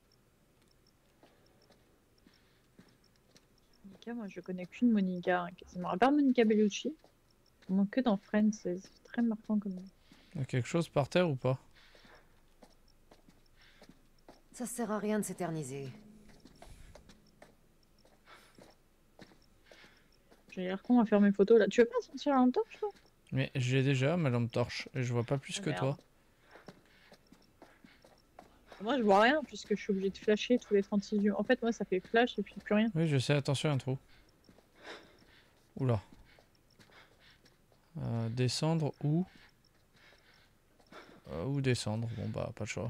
[SPEAKER 2] Monica, moi, je connais qu'une Monica. Hein, quasiment. À part Monica Bellucci. Vraiment que dans Friends, c'est très marquant comme nom.
[SPEAKER 1] Il y a quelque chose par terre ou pas?
[SPEAKER 5] Ça sert à rien de s'éterniser.
[SPEAKER 2] J'ai l'air con à faire mes photos là. Tu veux pas sortir la lampe torche, toi?
[SPEAKER 1] Mais j'ai déjà ma lampe torche et je vois pas plus
[SPEAKER 2] Ah,
[SPEAKER 1] que
[SPEAKER 2] merde.
[SPEAKER 1] toi.
[SPEAKER 2] Moi, je vois rien puisque je suis obligée de flasher tous les 36 secondes. En fait, moi, ça fait flash et puis plus rien.
[SPEAKER 1] Oui, je sais, attention, un trou. Oula. Descendre ou... ou descendre, bon bah pas de choix.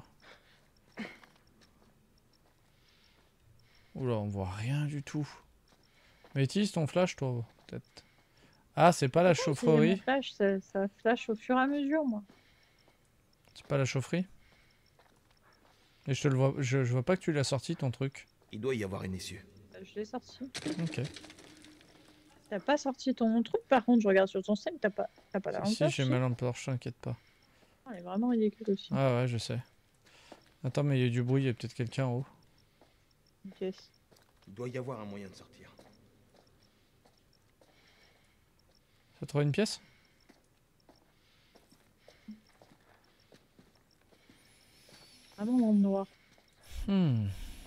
[SPEAKER 1] Oula, on voit rien du tout. Mais utilise ton flash toi, peut-être. Ah, c'est pas la
[SPEAKER 2] Si, mon
[SPEAKER 1] chaufferie.
[SPEAKER 2] flash, ça flash au fur et à mesure, moi.
[SPEAKER 1] C'est pas la chaufferie. Et je te le vois, je vois pas que tu l'as sorti ton truc.
[SPEAKER 6] Il doit y avoir une issue.
[SPEAKER 2] Je l'ai sorti.
[SPEAKER 1] Ok.
[SPEAKER 2] T'as pas sorti ton truc, par contre, je regarde sur ton site, t'as pas la lampe
[SPEAKER 1] Si,
[SPEAKER 2] torche,
[SPEAKER 1] j'ai
[SPEAKER 2] si.
[SPEAKER 1] ma lampe torche, t'inquiète pas.
[SPEAKER 2] Elle est vraiment ridicule aussi.
[SPEAKER 1] Ah ouais, je sais. Attends, mais il y a du bruit, il y a peut-être quelqu'un en haut.
[SPEAKER 2] Ok.
[SPEAKER 6] Il doit y avoir un moyen de sortir.
[SPEAKER 1] T'as trouvé une pièce?
[SPEAKER 2] Vraiment dans le noir.
[SPEAKER 1] Hmm.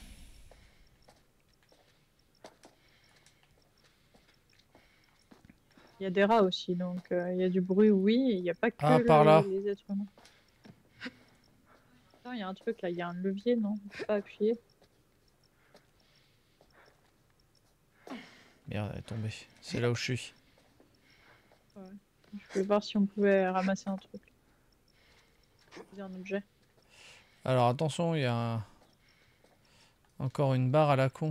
[SPEAKER 2] Il y a des rats aussi, donc il y a du bruit, oui, et il n'y a pas que
[SPEAKER 1] Ah, par là.
[SPEAKER 2] les êtres humains. Attends, il y a un truc là, il y a un levier, non? On peut pas appuyer.
[SPEAKER 1] Merde, elle est tombée. C'est là où je suis.
[SPEAKER 2] Je voulais voir si on pouvait ramasser un truc. Un objet.
[SPEAKER 1] Alors attention, il y a encore une barre à la con.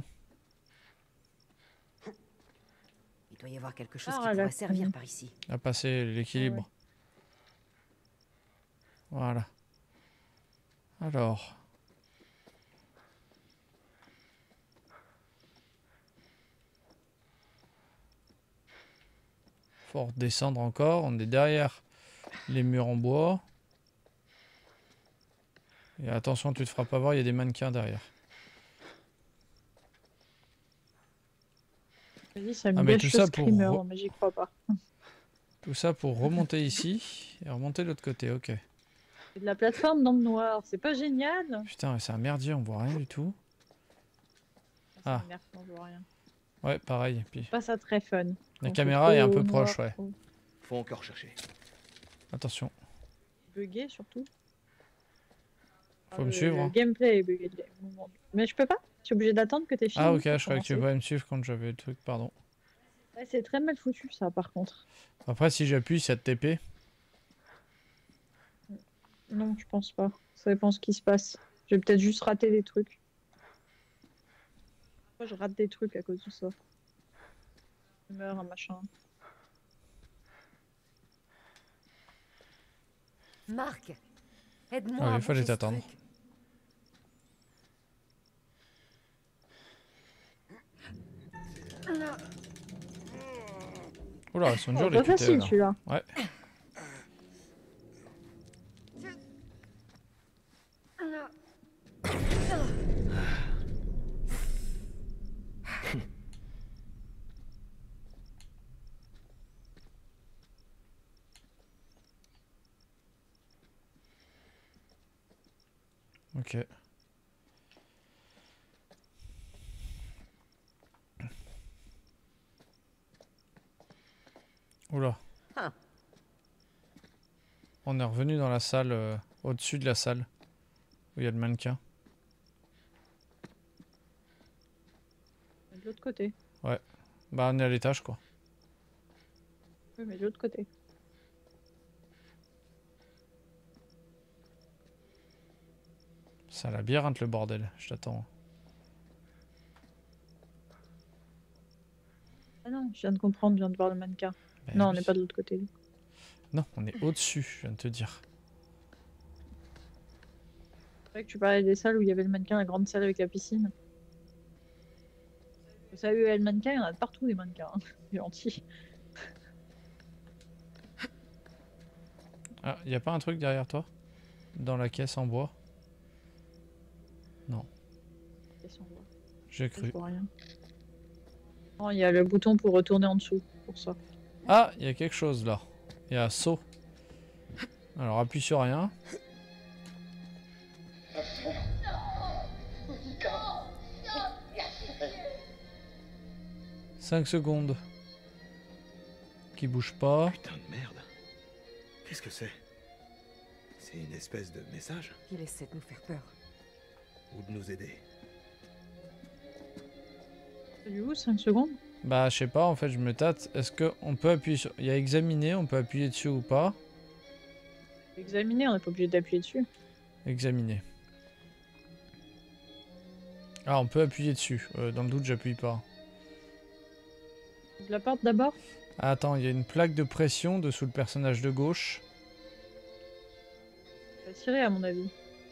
[SPEAKER 5] Il doit y avoir quelque chose
[SPEAKER 2] Ah,
[SPEAKER 5] qui
[SPEAKER 2] la
[SPEAKER 5] pourrait servir
[SPEAKER 2] con.
[SPEAKER 5] par ici.
[SPEAKER 1] À passer l'équilibre.
[SPEAKER 2] Ouais.
[SPEAKER 1] Voilà. Alors. Faut redescendre encore. On est derrière les murs en bois. Et attention, tu te feras pas voir, il y a des mannequins derrière.
[SPEAKER 2] Vas-y, ça me
[SPEAKER 1] Ah, mais
[SPEAKER 2] gâche
[SPEAKER 1] tout
[SPEAKER 2] le
[SPEAKER 1] ça pour
[SPEAKER 2] screamer,
[SPEAKER 1] re-
[SPEAKER 2] mais j'y crois pas.
[SPEAKER 1] Tout ça pour remonter ici et remonter de l'autre côté, ok.
[SPEAKER 2] C'est de la plateforme dans le noir, c'est pas génial.
[SPEAKER 1] Putain, c'est un merdier, on voit rien du tout.
[SPEAKER 2] Ça
[SPEAKER 1] Ah.
[SPEAKER 2] m'énerve quand on voit rien.
[SPEAKER 1] Ouais, pareil. Puis
[SPEAKER 2] Pas ça très fun.
[SPEAKER 1] la
[SPEAKER 2] Quand
[SPEAKER 1] caméra
[SPEAKER 2] c'est
[SPEAKER 1] est un
[SPEAKER 2] trop
[SPEAKER 1] peu
[SPEAKER 2] noir,
[SPEAKER 1] proche, ouais.
[SPEAKER 2] trop
[SPEAKER 6] Faut encore chercher.
[SPEAKER 1] Attention,
[SPEAKER 2] bugué surtout.
[SPEAKER 1] faut me
[SPEAKER 2] Le-
[SPEAKER 1] suivre.
[SPEAKER 2] Le
[SPEAKER 1] hein.
[SPEAKER 2] gameplay est bugué. Mais je peux pas. Je suis obligée d'attendre que t'aies fini.
[SPEAKER 1] Ah ok,
[SPEAKER 2] pour
[SPEAKER 1] je croyais que tu
[SPEAKER 2] commencer.
[SPEAKER 1] pouvais me suivre quand j'avais le truc, pardon.
[SPEAKER 2] Ouais, c'est très mal foutu ça par contre.
[SPEAKER 1] Après, si j'appuie, ça te TP.
[SPEAKER 2] Non, je pense pas. Ça dépend ce qui se passe. J'ai peut-être juste raté des trucs. Moi, je rate des trucs à cause de ça. Je meurs, un machin.
[SPEAKER 5] Marc, aide-moi
[SPEAKER 1] Ah oui,
[SPEAKER 5] à
[SPEAKER 1] il fallait
[SPEAKER 5] bouger ce
[SPEAKER 1] t'attendre.
[SPEAKER 5] truc.
[SPEAKER 1] Oula, ils sont durs
[SPEAKER 2] Oh,
[SPEAKER 1] les
[SPEAKER 2] pas
[SPEAKER 1] QTE
[SPEAKER 2] facile
[SPEAKER 1] là.
[SPEAKER 2] celui-là.
[SPEAKER 1] Ouais. Ok. Oula.
[SPEAKER 5] Ah.
[SPEAKER 1] On est revenu dans la salle, au-dessus de la salle, où il y a le mannequin.
[SPEAKER 2] De l'autre côté.
[SPEAKER 1] Bah on est à l'étage quoi.
[SPEAKER 2] Oui, mais de l'autre côté.
[SPEAKER 1] Ça a la labyrinthe le bordel, je t'attends.
[SPEAKER 2] Ah non, je viens de comprendre, je viens de voir le mannequin.
[SPEAKER 1] Ben
[SPEAKER 2] non, on
[SPEAKER 1] oui.
[SPEAKER 2] n'est pas de l'autre côté.
[SPEAKER 1] Non, on est au-dessus, je viens de te dire.
[SPEAKER 2] C'est vrai que tu parlais des salles où il y avait le mannequin, la grande salle avec la piscine. Vous savez, il y a le mannequin, il y en a de partout des mannequins. Hein. C'est gentil.
[SPEAKER 1] Ah, y a pas un truc derrière toi? Dans la caisse en bois?
[SPEAKER 2] Qu'est-ce qu'on voit
[SPEAKER 1] J'ai
[SPEAKER 2] Je
[SPEAKER 1] cru.
[SPEAKER 2] vois rien. Non, il y a le bouton pour retourner en dessous, pour ça.
[SPEAKER 1] Ah, il y a quelque chose là. Il y a un saut. Alors appuie sur rien. « 5 secondes. Qui bouge pas.
[SPEAKER 6] Putain de merde. Qu'est-ce que c'est? C'est une espèce de message?
[SPEAKER 5] Il essaie de nous faire peur.
[SPEAKER 6] Ou de nous aider?
[SPEAKER 2] Du coup, 5 secondes.
[SPEAKER 1] Bah je sais pas, en fait je me tâte. Est-ce qu'on peut appuyer sur... Il y a examiner, on peut appuyer dessus ou pas?
[SPEAKER 2] Examiner, on n'est pas obligé d'appuyer dessus.
[SPEAKER 1] Examiner. Ah, on peut appuyer dessus. Dans le doute, j'appuie pas.
[SPEAKER 2] Ouvre la porte d'abord.
[SPEAKER 1] Ah, attends, il y a une plaque de pression dessous le personnage de gauche.
[SPEAKER 2] Ça va tirer, à mon avis.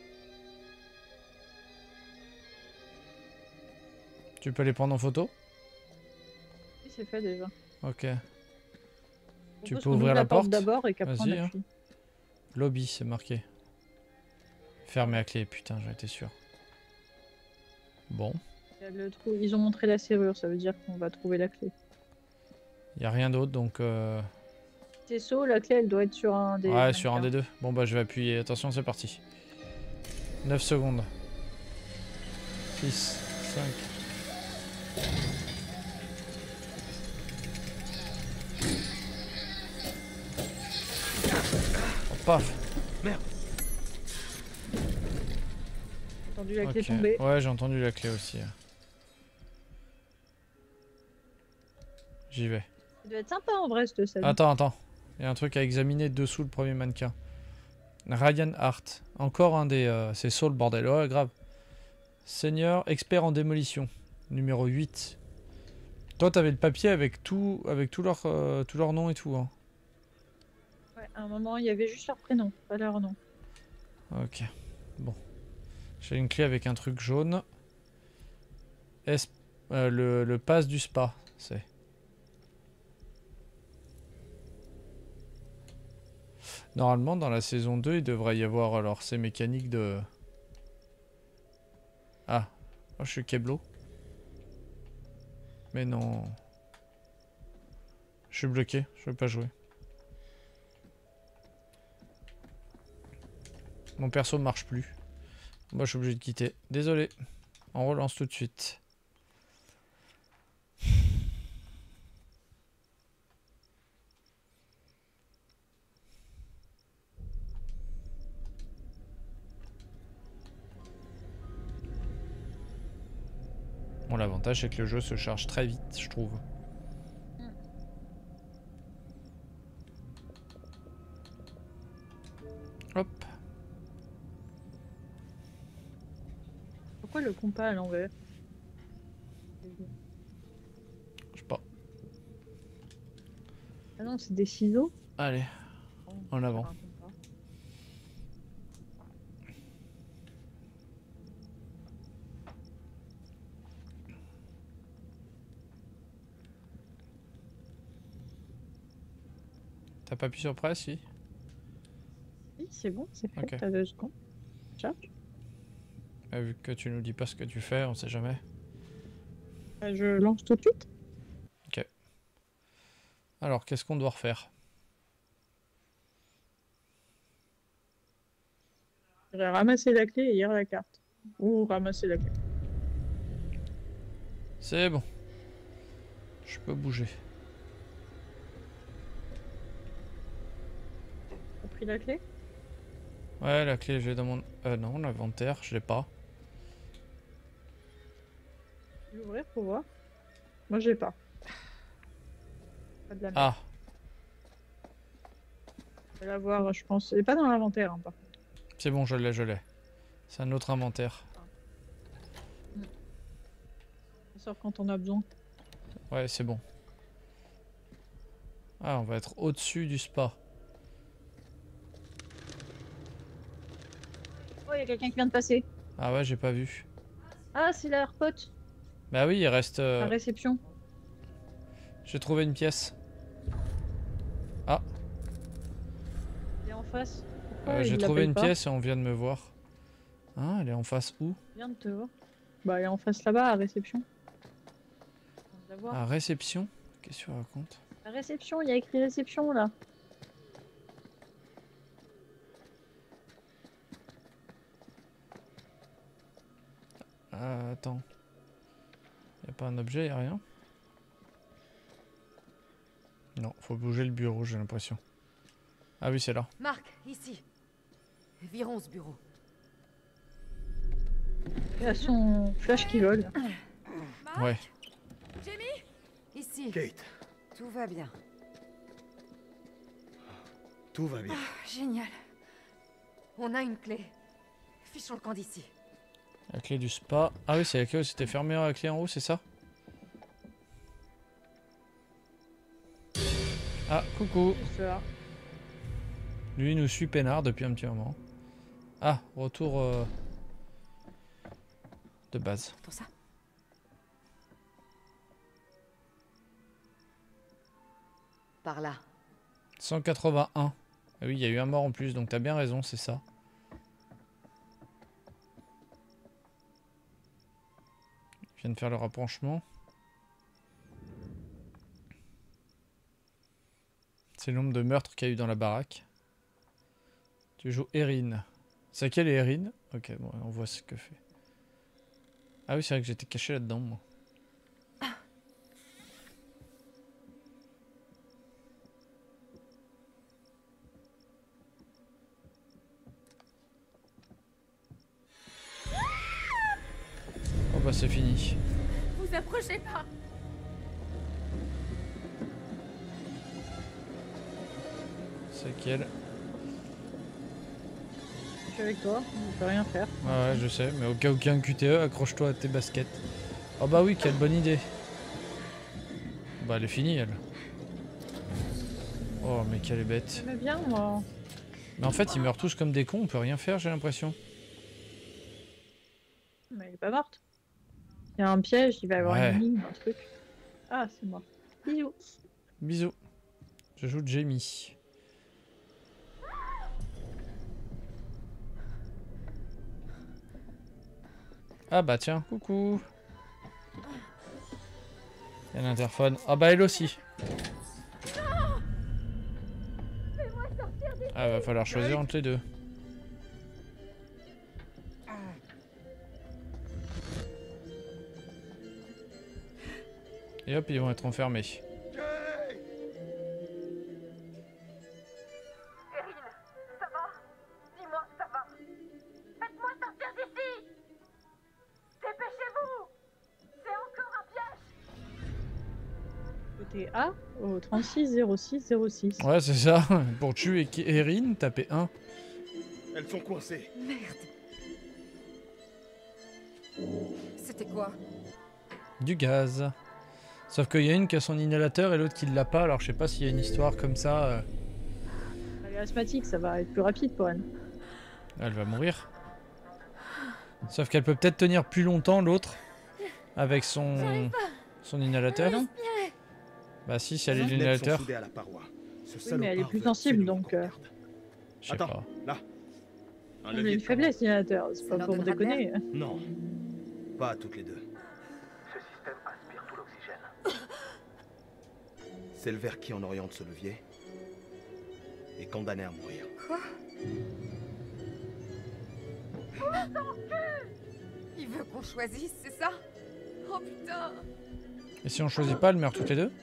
[SPEAKER 1] Tu peux les prendre en photo?
[SPEAKER 2] Oui, c'est fait déjà.
[SPEAKER 1] Ok.
[SPEAKER 2] On
[SPEAKER 1] Tu
[SPEAKER 2] propose
[SPEAKER 1] peux
[SPEAKER 2] qu'on
[SPEAKER 1] ouvrir
[SPEAKER 2] ouvre
[SPEAKER 1] la porte
[SPEAKER 2] d'abord et qu'après on
[SPEAKER 1] Vas-y, hein.
[SPEAKER 2] appuie.
[SPEAKER 1] Lobby, c'est marqué. Fermé à clé, putain, j'en étais sûr. Bon.
[SPEAKER 2] Il y a le trou. Ils ont montré la serrure, ça veut dire qu'on va trouver la clé.
[SPEAKER 1] Il n'y a rien d'autre, donc...
[SPEAKER 2] C'est saut, la clé elle doit être sur un des.
[SPEAKER 1] Ouais, sur un
[SPEAKER 2] mannequins.
[SPEAKER 1] des deux. Bon, bah je vais appuyer. Attention, c'est parti. 9 secondes. 6, 5... Oh, paf.
[SPEAKER 2] J'ai entendu la clé
[SPEAKER 1] Ok.
[SPEAKER 2] tomber.
[SPEAKER 1] Ouais, j'ai entendu la clé aussi. J'y vais.
[SPEAKER 2] Ça doit être sympa en vrai cette salle.
[SPEAKER 1] Attends. Il y a un truc à examiner dessous le premier mannequin. Ryan Hart. Encore un des... c'est Saul, le bordel. Ouais, grave. Seigneur, expert en démolition. Numéro 8. Toi, t'avais le papier avec tout leur nom et tout. Hein.
[SPEAKER 2] Ouais, à un moment il y avait juste leur prénom, pas leur nom.
[SPEAKER 1] Ok. Bon. J'ai une clé avec un truc jaune. Le pass du spa, c'est... Normalement, dans la saison 2, il devrait y avoir alors ces mécaniques de... Ah, oh, je suis Keblo. Mais non. Je suis bloqué, je peux pas jouer. Mon perso marche plus. Moi, je suis obligé de quitter. Désolé. On relance tout de suite. Bon, l'avantage c'est que le jeu se charge très vite, je trouve. Hop.
[SPEAKER 2] Pourquoi le compas à l'envers?
[SPEAKER 1] Je sais pas.
[SPEAKER 2] Ah non, c'est des ciseaux.
[SPEAKER 1] Allez, en avant. T'as pas appuyé sur presse, si?
[SPEAKER 2] Oui, c'est bon, c'est fait.
[SPEAKER 1] Ok.
[SPEAKER 2] T'as 2 secondes. Charge.
[SPEAKER 1] Vu que tu nous dis pas ce que tu fais, on sait jamais.
[SPEAKER 2] Je lance tout de suite.
[SPEAKER 1] Alors, qu'est-ce qu'on doit refaire?
[SPEAKER 2] Je vais ramasser la clé et lire la carte. Ou ramasser la clé.
[SPEAKER 1] C'est bon. Je peux bouger.
[SPEAKER 2] T'as pris la clé?
[SPEAKER 1] Ouais, la clé, je l'ai dans mon... non, l'inventaire, je l'ai pas.
[SPEAKER 2] Je vais l'ouvrir pour voir. Moi, j'ai pas. Pas de la merde.
[SPEAKER 1] Ah,
[SPEAKER 2] Je vais la voir, je pense. Elle est pas dans l'inventaire, hein, par contre.
[SPEAKER 1] c'est bon, je l'ai, je l'ai. C'est un autre inventaire.
[SPEAKER 2] Ça sort quand on a besoin.
[SPEAKER 1] Ouais, c'est bon. Ah, on va être au-dessus du spa.
[SPEAKER 2] Oh, il y a quelqu'un qui vient de passer.
[SPEAKER 1] Ah ouais, j'ai pas vu.
[SPEAKER 2] Ah, c'est leur pote.
[SPEAKER 1] Bah oui, il reste...
[SPEAKER 2] La réception.
[SPEAKER 1] J'ai trouvé une pièce. Ah,
[SPEAKER 2] Il est en face. Pourquoi
[SPEAKER 1] j'ai
[SPEAKER 2] il
[SPEAKER 1] trouvé
[SPEAKER 2] l'appelle
[SPEAKER 1] une
[SPEAKER 2] pas?
[SPEAKER 1] pièce et on vient de me voir. Ah, elle est en face où?
[SPEAKER 2] Il vient de te voir. Bah, elle est en face là-bas, à réception. On va la voir.
[SPEAKER 1] À réception? Qu'est-ce que tu racontes?
[SPEAKER 2] À réception, il y a écrit réception là.
[SPEAKER 1] Attends. Y a pas un objet, y a rien? Non, faut bouger le bureau, j'ai l'impression. Ah oui, c'est là.
[SPEAKER 5] Marc, ici. Virons ce bureau.
[SPEAKER 2] Il a son flash qui vole.
[SPEAKER 5] Marc,
[SPEAKER 1] Ouais.
[SPEAKER 5] Jamie, ici.
[SPEAKER 6] Kate,
[SPEAKER 5] Tout va bien.
[SPEAKER 6] tout va bien.
[SPEAKER 5] Génial. On a une clé. Fichons le camp d'ici.
[SPEAKER 1] La clé du spa. Ah oui, c'est la clé où c'était fermé la clé en haut, c'est ça? Ah, coucou.
[SPEAKER 2] C'est ça.
[SPEAKER 1] Lui, il nous suit peinard depuis un petit moment. Ah, retour de base.
[SPEAKER 5] Pour ça. Par là.
[SPEAKER 1] 181. Ah oui, il y a eu un mort en plus, donc t'as bien raison, c'est ça. Je viens de faire le rapprochement. C'est le nombre de meurtres qu'il y a eu dans la baraque. Tu joues Erin. C'est laquelle est Erin? Ok, bon, on voit ce que fait. Ah oui, c'est vrai que j'étais caché là-dedans, moi. Oh bah c'est fini.
[SPEAKER 5] Vous approchez pas.
[SPEAKER 1] C'est quelle?
[SPEAKER 2] Je suis avec toi, on peut rien faire.
[SPEAKER 1] Ouais, je sais, mais au cas où qu'il y ait un QTE, accroche-toi à tes baskets. Oh bah oui, quelle bonne idée. Bah elle est finie, elle. Oh, mais qu'elle est bête.
[SPEAKER 2] J'aime bien, moi.
[SPEAKER 1] Mais en fait, ils meurent tous comme des cons, on peut rien faire, j'ai l'impression.
[SPEAKER 2] Mais elle est pas morte. Il y a un piège, il va y avoir
[SPEAKER 1] Ouais.
[SPEAKER 2] une ligne, un truc. Ah, c'est mort. Bisous.
[SPEAKER 1] Bisous. Je joue Jamie. Ah bah tiens, coucou. Il y a l'interphone. Ah bah elle aussi. Ah va falloir choisir entre les deux. Et hop, ils vont être enfermés.
[SPEAKER 5] Ça va? Dis-moi, ça va? Faites-moi sortir d'ici! Dépêchez-vous! C'est encore un piège!
[SPEAKER 2] Côté A, au 360606.
[SPEAKER 1] Ouais, c'est ça. Pour tuer Erin, tapez 1.
[SPEAKER 6] Elles sont coincées.
[SPEAKER 5] Merde!
[SPEAKER 8] C'était quoi?
[SPEAKER 1] Du gaz. Sauf qu'il y a une qui a son inhalateur et l'autre qui l'a pas, alors je sais pas s'il y a une histoire comme ça.
[SPEAKER 2] Elle est asthmatique, ça va être plus rapide pour elle.
[SPEAKER 1] Elle va mourir. Sauf qu'elle peut peut-être tenir plus longtemps l'autre avec son inhalateur. Bah si elle est l'inhalateur.
[SPEAKER 6] Soudés à la paroi. Ce
[SPEAKER 2] Oui, mais elle est
[SPEAKER 6] salopard
[SPEAKER 2] plus
[SPEAKER 6] veut
[SPEAKER 2] sensible
[SPEAKER 6] absolument
[SPEAKER 2] donc.
[SPEAKER 6] qu'on perde.
[SPEAKER 1] Je sais
[SPEAKER 6] Attends,
[SPEAKER 1] pas.
[SPEAKER 6] là. Un
[SPEAKER 2] Elle a
[SPEAKER 6] levier
[SPEAKER 2] une
[SPEAKER 6] de
[SPEAKER 2] faiblesse, l'inhalateur, c'est
[SPEAKER 8] Ça
[SPEAKER 2] pas
[SPEAKER 8] leur
[SPEAKER 2] pour me
[SPEAKER 8] donnera de
[SPEAKER 2] déconner.
[SPEAKER 6] commande. Non. Pas à toutes les deux.
[SPEAKER 9] Ce système aspire tout l'oxygène.
[SPEAKER 6] C'est le ver qui en oriente ce levier. Et condamné à mourir.
[SPEAKER 8] Quoi? Il veut qu'on choisisse, c'est ça? Oh putain!
[SPEAKER 1] Et si on choisit pas, elle meurt toutes les deux?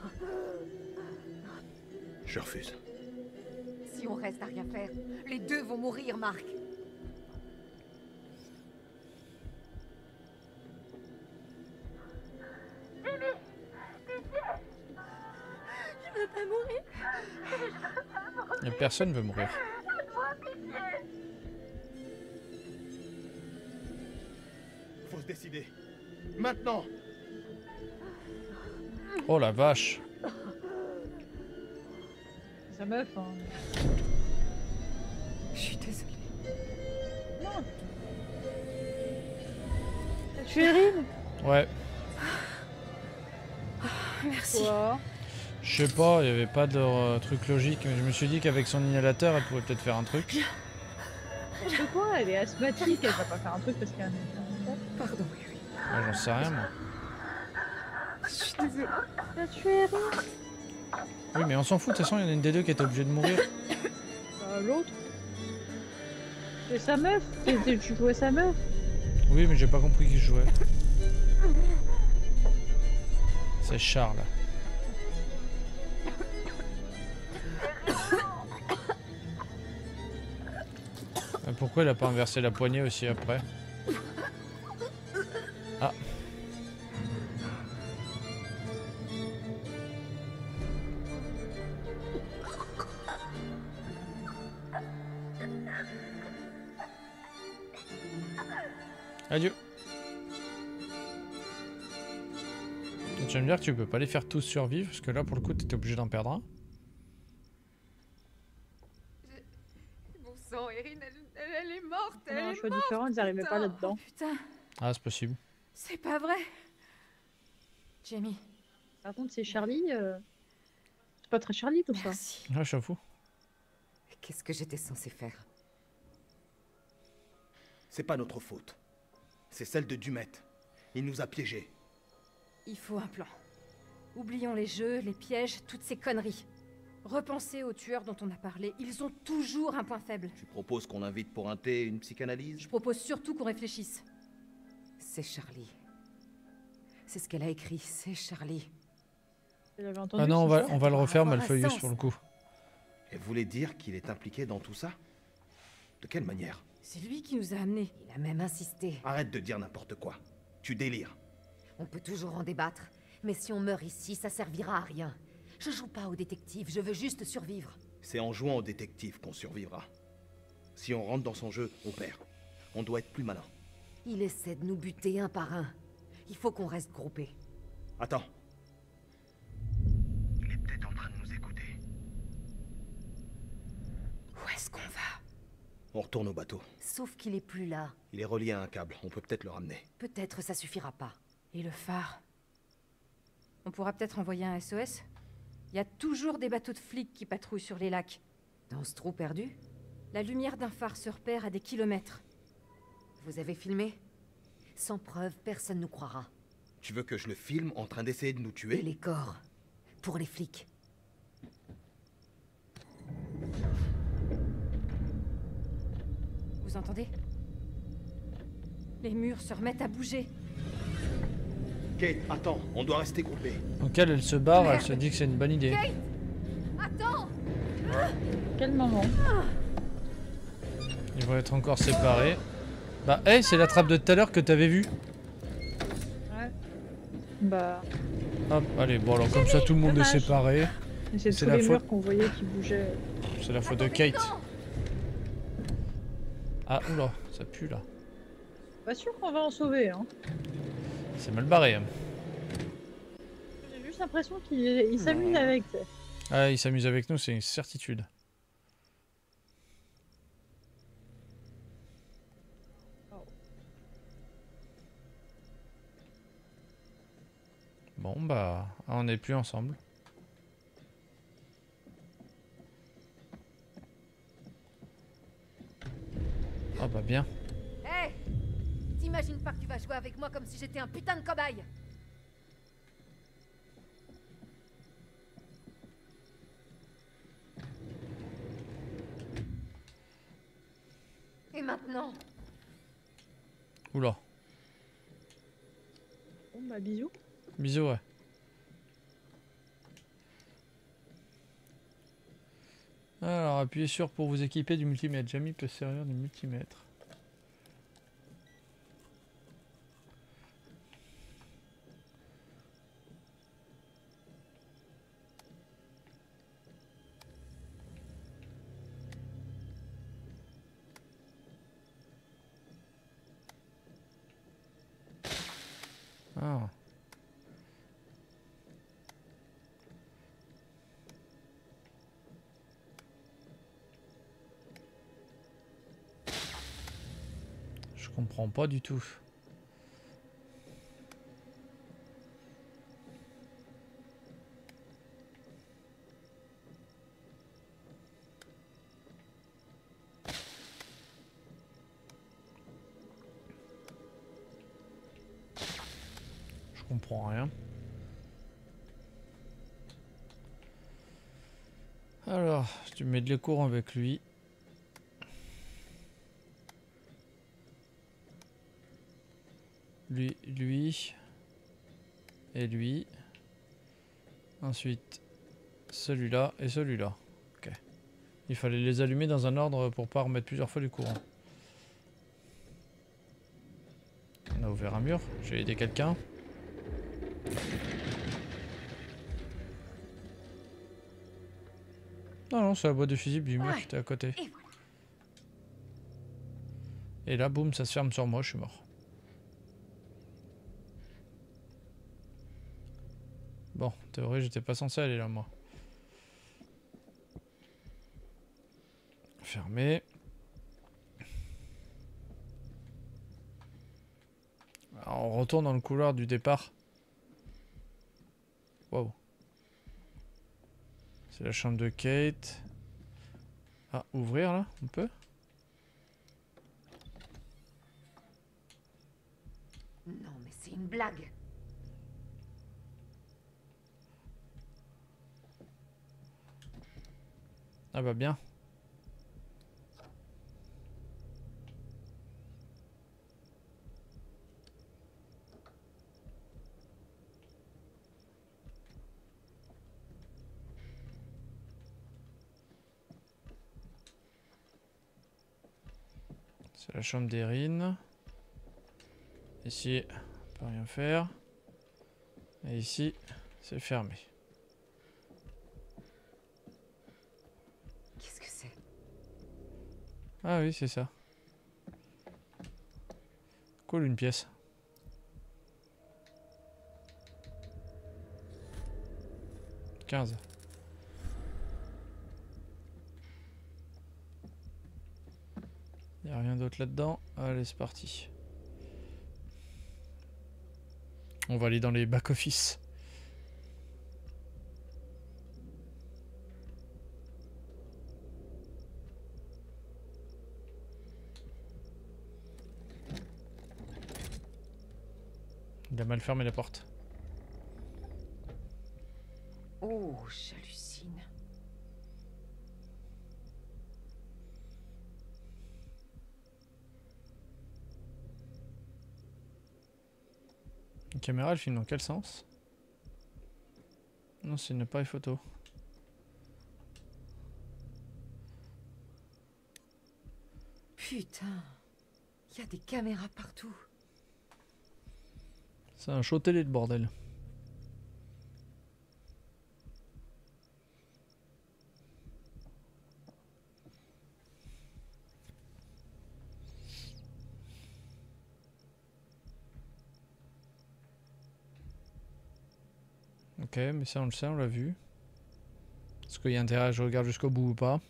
[SPEAKER 6] Je refuse.
[SPEAKER 8] Si on reste à rien faire, les deux vont mourir, Marc.
[SPEAKER 5] Je veux pas mourir.
[SPEAKER 1] Et personne veut mourir.
[SPEAKER 6] Faut se décider. Maintenant!
[SPEAKER 1] Oh la vache.
[SPEAKER 2] C'est sa meuf, hein.
[SPEAKER 8] Je suis désolée.
[SPEAKER 2] T'as tué Erin?
[SPEAKER 1] Ouais.
[SPEAKER 8] Merci.
[SPEAKER 2] Quoi?
[SPEAKER 1] Je sais pas, il y avait pas de truc logique, mais je me suis dit qu'avec son inhalateur, elle pouvait peut-être faire un truc.
[SPEAKER 2] C'est quoi? Elle est asthmatique, elle va pas faire un truc parce qu'elle a un inhalateur.
[SPEAKER 8] Pardon, oui.
[SPEAKER 1] Ah, j'en sais rien moi.
[SPEAKER 8] Je suis désolée.
[SPEAKER 2] T'as tué Erin?
[SPEAKER 1] Oui, mais on s'en fout, de toute façon, il y en a une des deux qui était obligée de mourir.
[SPEAKER 2] L'autre? C'est sa meuf? Tu jouais sa meuf?
[SPEAKER 1] Oui, mais j'ai pas compris qui jouait. C'est Charles. Pourquoi il a pas inversé la poignée aussi après? Ah. Adieu. Tu vas me dire que tu peux pas les faire tous survivre, parce que là pour le coup t'étais obligé d'en perdre un.
[SPEAKER 8] Bon sang, Erin, elle est morte.
[SPEAKER 2] On a
[SPEAKER 8] Elle
[SPEAKER 2] un
[SPEAKER 8] est
[SPEAKER 2] choix
[SPEAKER 8] morte.
[SPEAKER 2] différent, ils arrivaient pas
[SPEAKER 8] Putain.
[SPEAKER 2] là-dedans.
[SPEAKER 8] Oh, putain,
[SPEAKER 1] Ah, c'est possible.
[SPEAKER 8] c'est pas vrai. Jamie,
[SPEAKER 2] Par contre, c'est Charlie. C'est pas très Charlie tout ça.
[SPEAKER 8] merci.
[SPEAKER 1] Ouais, j'avoue.
[SPEAKER 8] Qu'est-ce que j'étais censée faire?
[SPEAKER 6] C'est pas notre faute. C'est celle de Dumet. Il nous a piégés.
[SPEAKER 8] Il faut un plan. Oublions les jeux, les pièges, toutes ces conneries. Repensez aux tueurs dont on a parlé. Ils ont toujours un point faible.
[SPEAKER 6] Tu proposes qu'on invite pour un thé une psychanalyse?
[SPEAKER 8] Je propose surtout qu'on réfléchisse. C'est Charlie. C'est ce qu'elle a écrit, c'est Charlie.
[SPEAKER 2] J'avais entendu.
[SPEAKER 1] Ah non, on
[SPEAKER 2] c'est
[SPEAKER 1] va,
[SPEAKER 2] ça.
[SPEAKER 1] on va le
[SPEAKER 8] doit
[SPEAKER 1] refaire
[SPEAKER 8] avoir un
[SPEAKER 1] Malfeuillus
[SPEAKER 8] sens.
[SPEAKER 1] pour le coup.
[SPEAKER 6] Elle voulait dire qu'il est impliqué dans tout ça? De quelle manière?
[SPEAKER 8] C'est lui qui nous a amenés. Il a même insisté.
[SPEAKER 6] Arrête de dire n'importe quoi. Tu délires.
[SPEAKER 10] On peut toujours en débattre, mais si on meurt ici, ça servira à rien. Je joue pas au détective, je veux juste survivre.
[SPEAKER 6] C'est en jouant au détective qu'on survivra. Si on rentre dans son jeu, on perd. On doit être plus malin.
[SPEAKER 10] Il essaie de nous buter un par un. Il faut qu'on reste groupés.
[SPEAKER 6] Attends.
[SPEAKER 9] Il est peut-être en train de nous écouter.
[SPEAKER 8] Où est-ce qu'on va?
[SPEAKER 6] On retourne au bateau.
[SPEAKER 10] Sauf qu'il est plus là.
[SPEAKER 6] Il est relié à un câble. On peut peut-être le ramener.
[SPEAKER 10] Peut-être ça suffira pas.
[SPEAKER 8] Et le phare? On pourra peut-être envoyer un SOS? Il y a toujours des bateaux de flics qui patrouillent sur les lacs.
[SPEAKER 10] Dans ce trou perdu?
[SPEAKER 8] La lumière d'un phare se repère à des kilomètres.
[SPEAKER 10] Vous avez filmé? Sans preuve, personne nous croira.
[SPEAKER 6] Tu veux que je le filme en train d'essayer de nous
[SPEAKER 10] Et
[SPEAKER 6] tuer?
[SPEAKER 10] les corps. Pour les flics.
[SPEAKER 8] Vous entendez? Les murs se remettent à bouger.
[SPEAKER 6] Kate, attends. On doit rester groupés.
[SPEAKER 1] Donc elle se barre, elle
[SPEAKER 8] Merde.
[SPEAKER 1] se dit que c'est une bonne idée.
[SPEAKER 8] Attends!
[SPEAKER 2] Quel moment?
[SPEAKER 1] Ils vont être encore séparés. Bah, hey, c'est la trappe de tout à l'heure que t'avais vue.
[SPEAKER 2] Ouais. Bah.
[SPEAKER 1] Hop, allez, bon alors comme ça tout le monde est
[SPEAKER 2] dommage.
[SPEAKER 1] séparé.
[SPEAKER 2] C'est
[SPEAKER 1] C'est
[SPEAKER 2] tous
[SPEAKER 1] la
[SPEAKER 2] les
[SPEAKER 1] faute.
[SPEAKER 2] murs qu'on voyait qui bougeaient.
[SPEAKER 1] C'est la faute de Kate. Ah, oula, ça pue là.
[SPEAKER 2] Pas sûr qu'on va en sauver, hein.
[SPEAKER 1] C'est mal barré. Hein.
[SPEAKER 2] J'ai juste l'impression qu'il s'amuse avec.
[SPEAKER 1] Ah, il s'amuse avec nous, c'est une certitude. Bon bah, on n'est plus ensemble. Ah bah bien.
[SPEAKER 10] Hé, t'imagines pas que tu vas jouer avec moi comme si j'étais un putain de cobaye? Et maintenant?
[SPEAKER 1] Oula.
[SPEAKER 2] Bon bah bisous.
[SPEAKER 1] Bisous, ouais. Alors, appuyez sur pour vous équiper du multimètre. Jamie peut se servir du multimètre. Ah. Je comprends pas du tout. Je comprends rien. Alors, tu mets de l'écourant avec lui. Lui et lui. Ensuite, celui-là et celui-là. Ok. Il fallait les allumer dans un ordre pour pas remettre plusieurs fois du courant. On a ouvert un mur. J'ai aidé quelqu'un. Non, non, c'est la boîte de fusible du mur qui était à côté. Et là, boum, ça se ferme sur moi, je suis mort. Bon, en théorie, j'étais pas censé aller là, moi. Fermé. Alors, on retourne dans le couloir du départ. Wow. C'est la chambre de Kate. Ah, ouvrir là, on peut?
[SPEAKER 10] Non, mais c'est une blague.
[SPEAKER 1] Ah bah bien. C'est la chambre d'Erin. Ici, on peut rien faire. Et ici, c'est fermé.
[SPEAKER 10] Qu'est-ce que c'est?
[SPEAKER 1] Ah oui, c'est ça. Cool, une pièce. « 15. Il n'y a rien d'autre là-dedans. Allez, c'est parti. On va aller dans les back-office. Il a mal fermé la porte.
[SPEAKER 10] Oh, j'hallucine.
[SPEAKER 1] La caméra, elle filme dans quel sens? Non, c'est une appareil photo.
[SPEAKER 10] Putain, il y a des caméras partout.
[SPEAKER 1] C'est un show télé de bordel. Ok, mais ça on le sait, on l'a vu. Est-ce qu'il y a intérêt à que je regarde jusqu'au bout ou pas?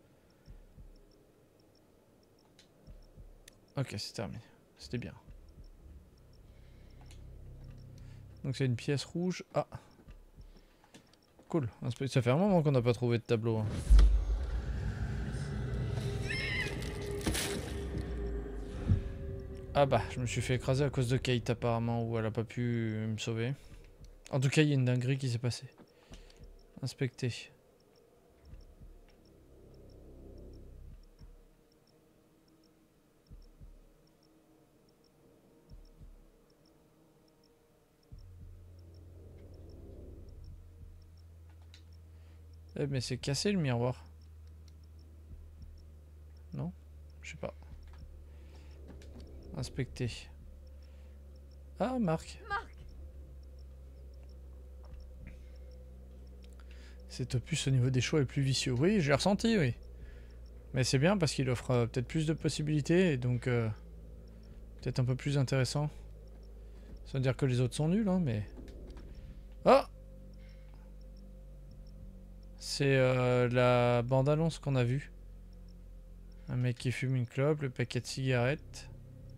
[SPEAKER 1] Ok, c'est terminé. C'était bien. Donc c'est une pièce rouge. Ah. Cool. Ça fait un moment qu'on n'a pas trouvé de tableau. Hein. Ah bah, je me suis fait écraser à cause de Kate apparemment, où elle a pas pu me sauver. En tout cas, il y a une dinguerie qui s'est passée. Inspecter. Eh mais c'est cassé le miroir. Non? Je sais pas. Inspecter. Ah, Marc. Cet opus au niveau des choix est plus vicieux. Oui, je l'ai ressenti, oui. Mais c'est bien parce qu'il offre peut-être plus de possibilités et donc peut-être un peu plus intéressant. Sans dire que les autres sont nuls, hein, mais... Oh! C'est la bande-annonce qu'on a vue. Un mec qui fume une clope, le paquet de cigarettes.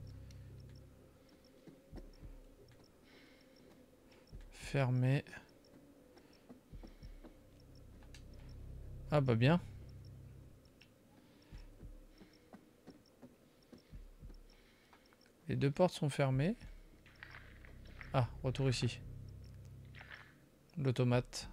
[SPEAKER 1] Fermé. Ah bah bien. Les deux portes sont fermées. Ah, retour ici. L'automate.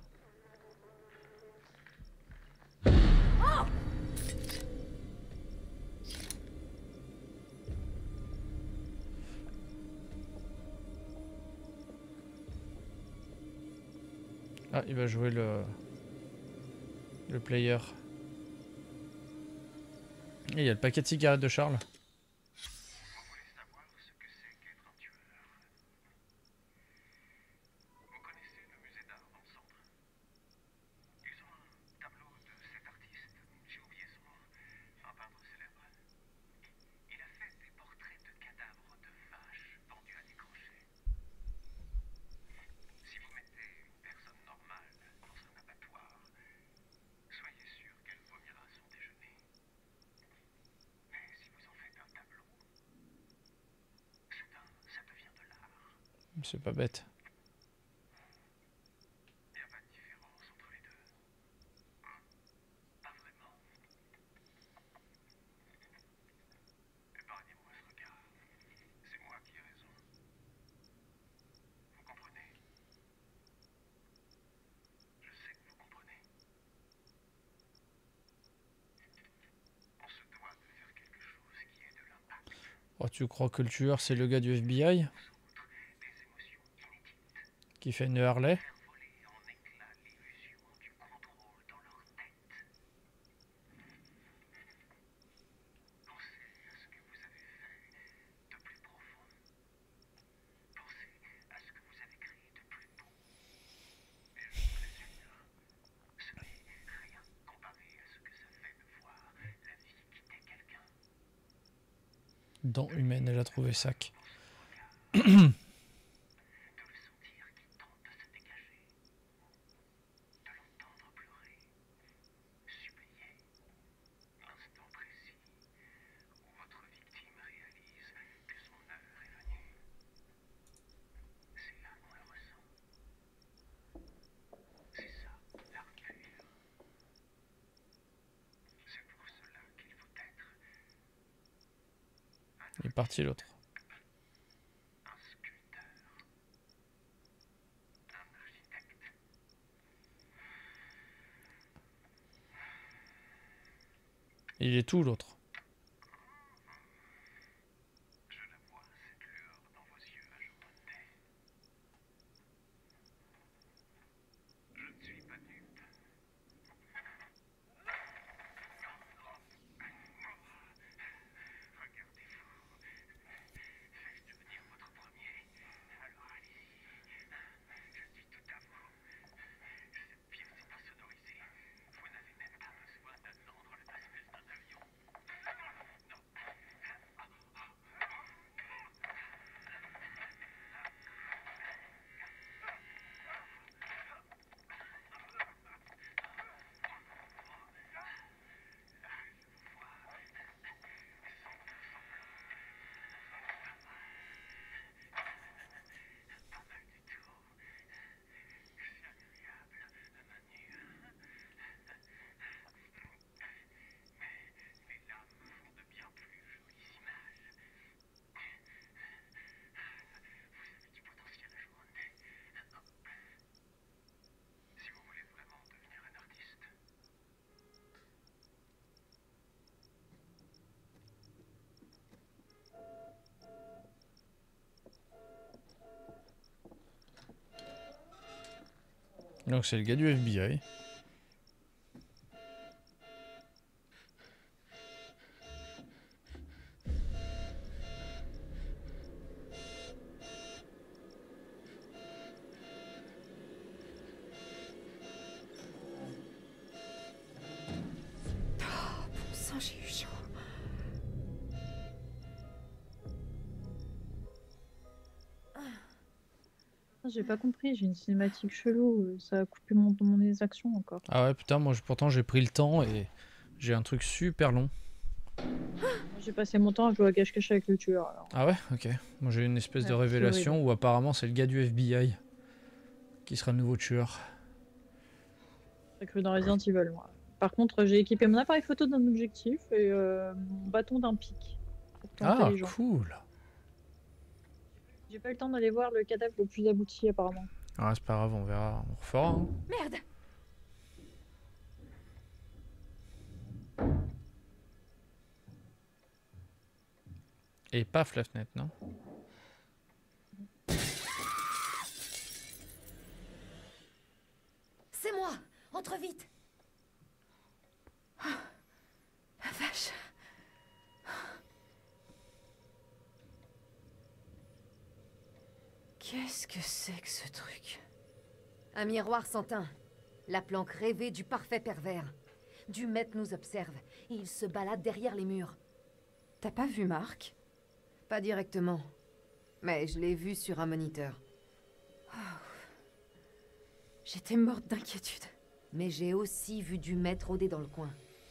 [SPEAKER 1] Ah, il va jouer le player. Et il y a le paquet de cigarettes de Charles. C'est pas bête. Oh, tu crois que le tueur c'est le gars du FBI? Qui fait une Harley? Dent humaine, elle a trouvé sac. Il est parti l'autre. Il est tout l'autre. Donc c'est le gars du FBI.
[SPEAKER 8] Bon sang, j'ai eu chaud.
[SPEAKER 2] J'ai pas compris, j'ai une cinématique chelou, ça a coupé mon action encore.
[SPEAKER 1] Ah ouais, putain, moi pourtant j'ai pris le temps et j'ai un truc super long.
[SPEAKER 2] J'ai passé mon temps à jouer à cache-cache avec le tueur. Alors.
[SPEAKER 1] Ah ouais, ok. Moi j'ai une espèce de
[SPEAKER 2] Ouais, c'est
[SPEAKER 1] révélation
[SPEAKER 2] horrible.
[SPEAKER 1] où apparemment c'est le gars du FBI qui sera le nouveau tueur.
[SPEAKER 2] J'ai cru dans Resident Evil, moi. Par contre, j'ai équipé mon appareil photo d'un objectif et mon bâton d'un pic. Pour tenter
[SPEAKER 1] Ah,
[SPEAKER 2] les gens.
[SPEAKER 1] cool.
[SPEAKER 2] J'ai pas eu le temps d'aller voir le cadavre le plus abouti, apparemment.
[SPEAKER 1] Ah, c'est pas grave, on verra, on refera. Hein.
[SPEAKER 8] Merde!
[SPEAKER 1] Et paf la fenêtre, non?
[SPEAKER 10] C'est moi! Entre vite!
[SPEAKER 8] La vache. Qu'est-ce que c'est que ce truc?
[SPEAKER 10] Un miroir sans teint. La planque rêvée du parfait pervers. Dumet nous observe et il se balade derrière les murs.
[SPEAKER 8] T'as pas vu Marc?
[SPEAKER 10] Pas directement. Mais je l'ai vu sur un moniteur.
[SPEAKER 8] J'étais morte d'inquiétude.
[SPEAKER 10] Mais j'ai aussi vu Dumet rôder dans le coin.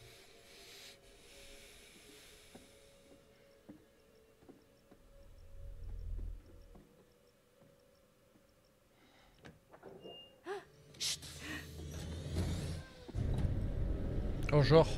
[SPEAKER 1] Oh, genre.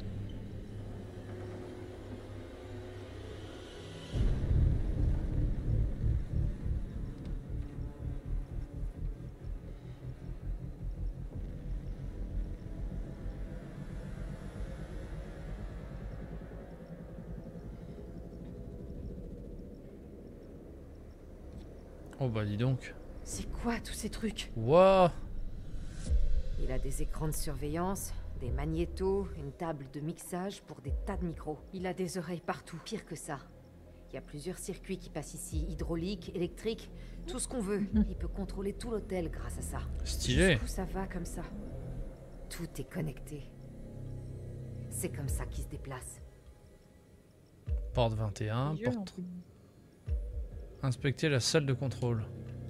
[SPEAKER 1] Oh bah dis donc.
[SPEAKER 8] C'est quoi tous ces trucs?
[SPEAKER 1] Wouah.
[SPEAKER 10] Il a des écrans de surveillance, des magnétos, une table de mixage pour des tas de micros.
[SPEAKER 8] Il a des oreilles partout.
[SPEAKER 10] Pire que ça. Il y a plusieurs circuits qui passent ici, hydrauliques, électriques, tout ce qu'on veut. Il peut contrôler tout l'hôtel grâce à ça.
[SPEAKER 1] Stylé.
[SPEAKER 8] Jusqu'où ça va comme ça?
[SPEAKER 10] Tout est connecté. C'est comme ça qu'il se déplace.
[SPEAKER 1] Porte 21,
[SPEAKER 2] Les yeux,
[SPEAKER 1] porte... Inspecter la salle de contrôle.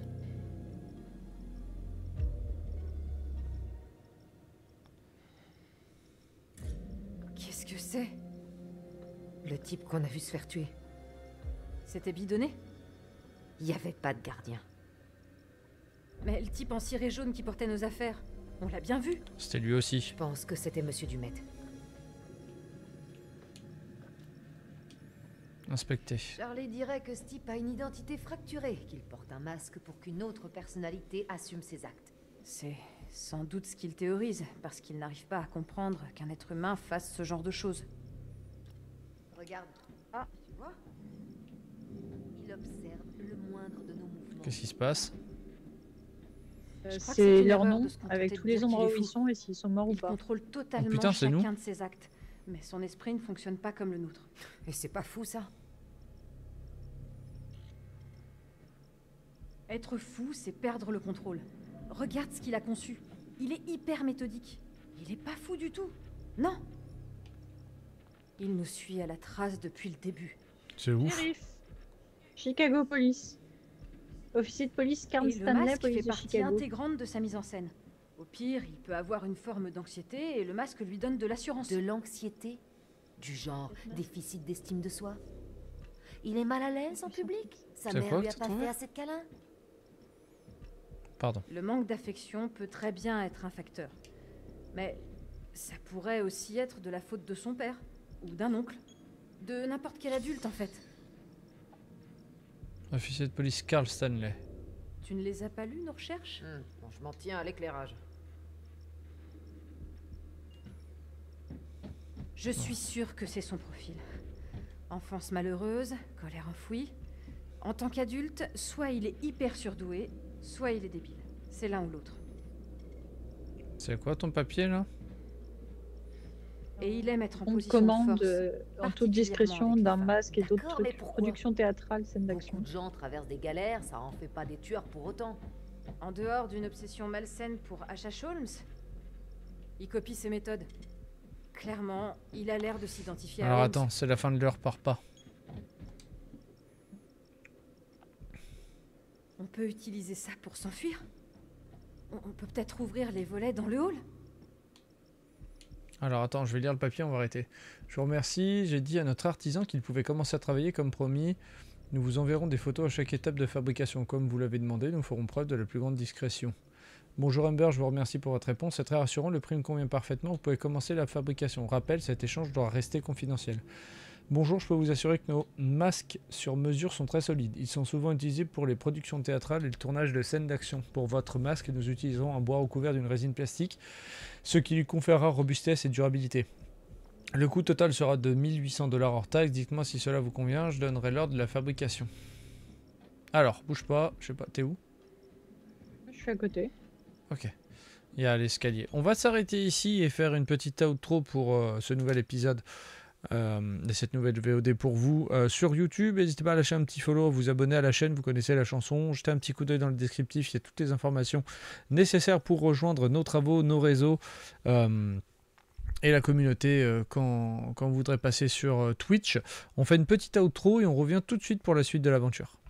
[SPEAKER 8] Qu'est-ce que c'est?
[SPEAKER 10] Le type qu'on a vu se faire tuer.
[SPEAKER 8] C'était bidonné?
[SPEAKER 10] Il n'y avait pas de gardien.
[SPEAKER 8] Mais le type en ciré jaune qui portait nos affaires, on l'a bien vu.
[SPEAKER 1] C'était lui aussi.
[SPEAKER 10] Je pense que c'était Monsieur Dumet.
[SPEAKER 1] Inspecter.
[SPEAKER 10] Charlie dirait que ce type a une identité fracturée, qu'il porte un masque pour qu'une autre personnalité assume ses actes.
[SPEAKER 8] C'est sans doute ce qu'il théorise, parce qu'il n'arrive pas à comprendre qu'un être humain fasse ce genre de choses.
[SPEAKER 10] Regarde. Ah, tu vois? Il observe le moindre de nos mouvements.
[SPEAKER 1] Qu'est-ce qui se passe?
[SPEAKER 8] Je crois que
[SPEAKER 2] C'est
[SPEAKER 8] une
[SPEAKER 2] leur
[SPEAKER 8] erreur
[SPEAKER 2] nom,
[SPEAKER 8] de se contenter
[SPEAKER 2] avec
[SPEAKER 8] de
[SPEAKER 2] tous les
[SPEAKER 8] dire qu'il
[SPEAKER 2] endroits
[SPEAKER 8] est
[SPEAKER 2] où ils
[SPEAKER 8] fou.
[SPEAKER 2] sont et s'ils sont morts ou
[SPEAKER 8] Il
[SPEAKER 2] pas.
[SPEAKER 8] contrôle totalement
[SPEAKER 1] putain, c'est nous.
[SPEAKER 8] chacun de ses actes, mais son esprit ne fonctionne pas comme le nôtre.
[SPEAKER 10] Et c'est pas fou, ça?
[SPEAKER 8] Être fou, c'est perdre le contrôle. Regarde ce qu'il a conçu. Il est hyper méthodique. Il est pas fou du tout. Non. Il nous suit à la trace depuis le début.
[SPEAKER 1] C'est ouf.
[SPEAKER 2] Shérif. Chicago Police. Officier de police Carl
[SPEAKER 8] Et le
[SPEAKER 2] Stanley,
[SPEAKER 8] masque
[SPEAKER 2] police
[SPEAKER 8] fait
[SPEAKER 2] de
[SPEAKER 8] partie
[SPEAKER 2] Chicago.
[SPEAKER 8] intégrante de sa mise en scène. Au pire, il peut avoir une forme d'anxiété et le masque lui donne de l'assurance.
[SPEAKER 10] De l'anxiété? Du genre déficit d'estime de soi? Il est mal à l'aise en public? Sa
[SPEAKER 1] C'est
[SPEAKER 10] mère
[SPEAKER 1] quoi
[SPEAKER 10] lui
[SPEAKER 1] que
[SPEAKER 10] a
[SPEAKER 1] t'as
[SPEAKER 10] pas
[SPEAKER 1] trouvé
[SPEAKER 10] fait assez de câlins?
[SPEAKER 1] Pardon.
[SPEAKER 8] Le manque d'affection peut très bien être un facteur. Mais ça pourrait aussi être de la faute de son père, ou d'un oncle, de n'importe quel adulte en fait.
[SPEAKER 1] Officier de police Carl Stanley.
[SPEAKER 8] Tu ne les as pas lus, nos recherches?
[SPEAKER 10] Bon, je m'en tiens à l'éclairage.
[SPEAKER 8] Je suis sûre que c'est son profil. Enfance malheureuse, colère enfouie. En tant qu'adulte, soit il est hyper surdoué, soit il est débile. C'est l'un ou l'autre.
[SPEAKER 1] C'est quoi ton papier là?
[SPEAKER 8] Et il aime être en
[SPEAKER 2] On
[SPEAKER 8] position de
[SPEAKER 2] commande
[SPEAKER 8] force.
[SPEAKER 2] en toute discrétion
[SPEAKER 10] avec les
[SPEAKER 2] d'un
[SPEAKER 10] femmes.
[SPEAKER 2] masque et d'autres
[SPEAKER 10] D'accord, mais
[SPEAKER 2] trucs.
[SPEAKER 10] pourquoi?
[SPEAKER 2] Production théâtrale, scène d'action.
[SPEAKER 10] Beaucoup de gens traversent des galères, ça en fait pas des tueurs pour autant.
[SPEAKER 8] En dehors d'une obsession malsaine pour H.H. Holmes, il copie ses méthodes. Clairement, il a l'air de s'identifier à
[SPEAKER 1] Alors
[SPEAKER 8] Holmes.
[SPEAKER 1] attends, c'est la fin de l'heure, pars pas.
[SPEAKER 8] On peut utiliser ça pour s'enfuir. On peut peut-être ouvrir les volets dans le hall.
[SPEAKER 1] Alors attends, je vais lire le papier, on va arrêter. Je vous remercie, j'ai dit à notre artisan qu'il pouvait commencer à travailler comme promis. Nous vous enverrons des photos à chaque étape de fabrication. Comme vous l'avez demandé, nous ferons preuve de la plus grande discrétion. Bonjour Amber, je vous remercie pour votre réponse. C'est très rassurant, le prix me convient parfaitement. Vous pouvez commencer la fabrication. Rappel, cet échange doit rester confidentiel. Bonjour, je peux vous assurer que nos masques sur mesure sont très solides. Ils sont souvent utilisés pour les productions théâtrales et le tournage de scènes d'action. Pour votre masque, nous utiliserons un bois recouvert d'une résine plastique, ce qui lui conférera robustesse et durabilité. Le coût total sera de 1800 $ hors taxe. Dites-moi si cela vous convient, je donnerai l'ordre de la fabrication. Alors, bouge pas, je sais pas, t'es où?
[SPEAKER 2] Je suis à côté.
[SPEAKER 1] Ok. Il y a l'escalier. On va s'arrêter ici et faire une petite outro pour ce nouvel épisode de cette nouvelle VOD pour vous sur YouTube. N'hésitez pas à lâcher un petit follow, à vous abonner à la chaîne, vous connaissez la chanson. Jetez un petit coup d'œil dans le descriptif, il y a toutes les informations nécessaires pour rejoindre nos travaux, nos réseaux et la communauté quand vous voudrez passer sur Twitch. On fait une petite outro et on revient tout de suite pour la suite de l'aventure.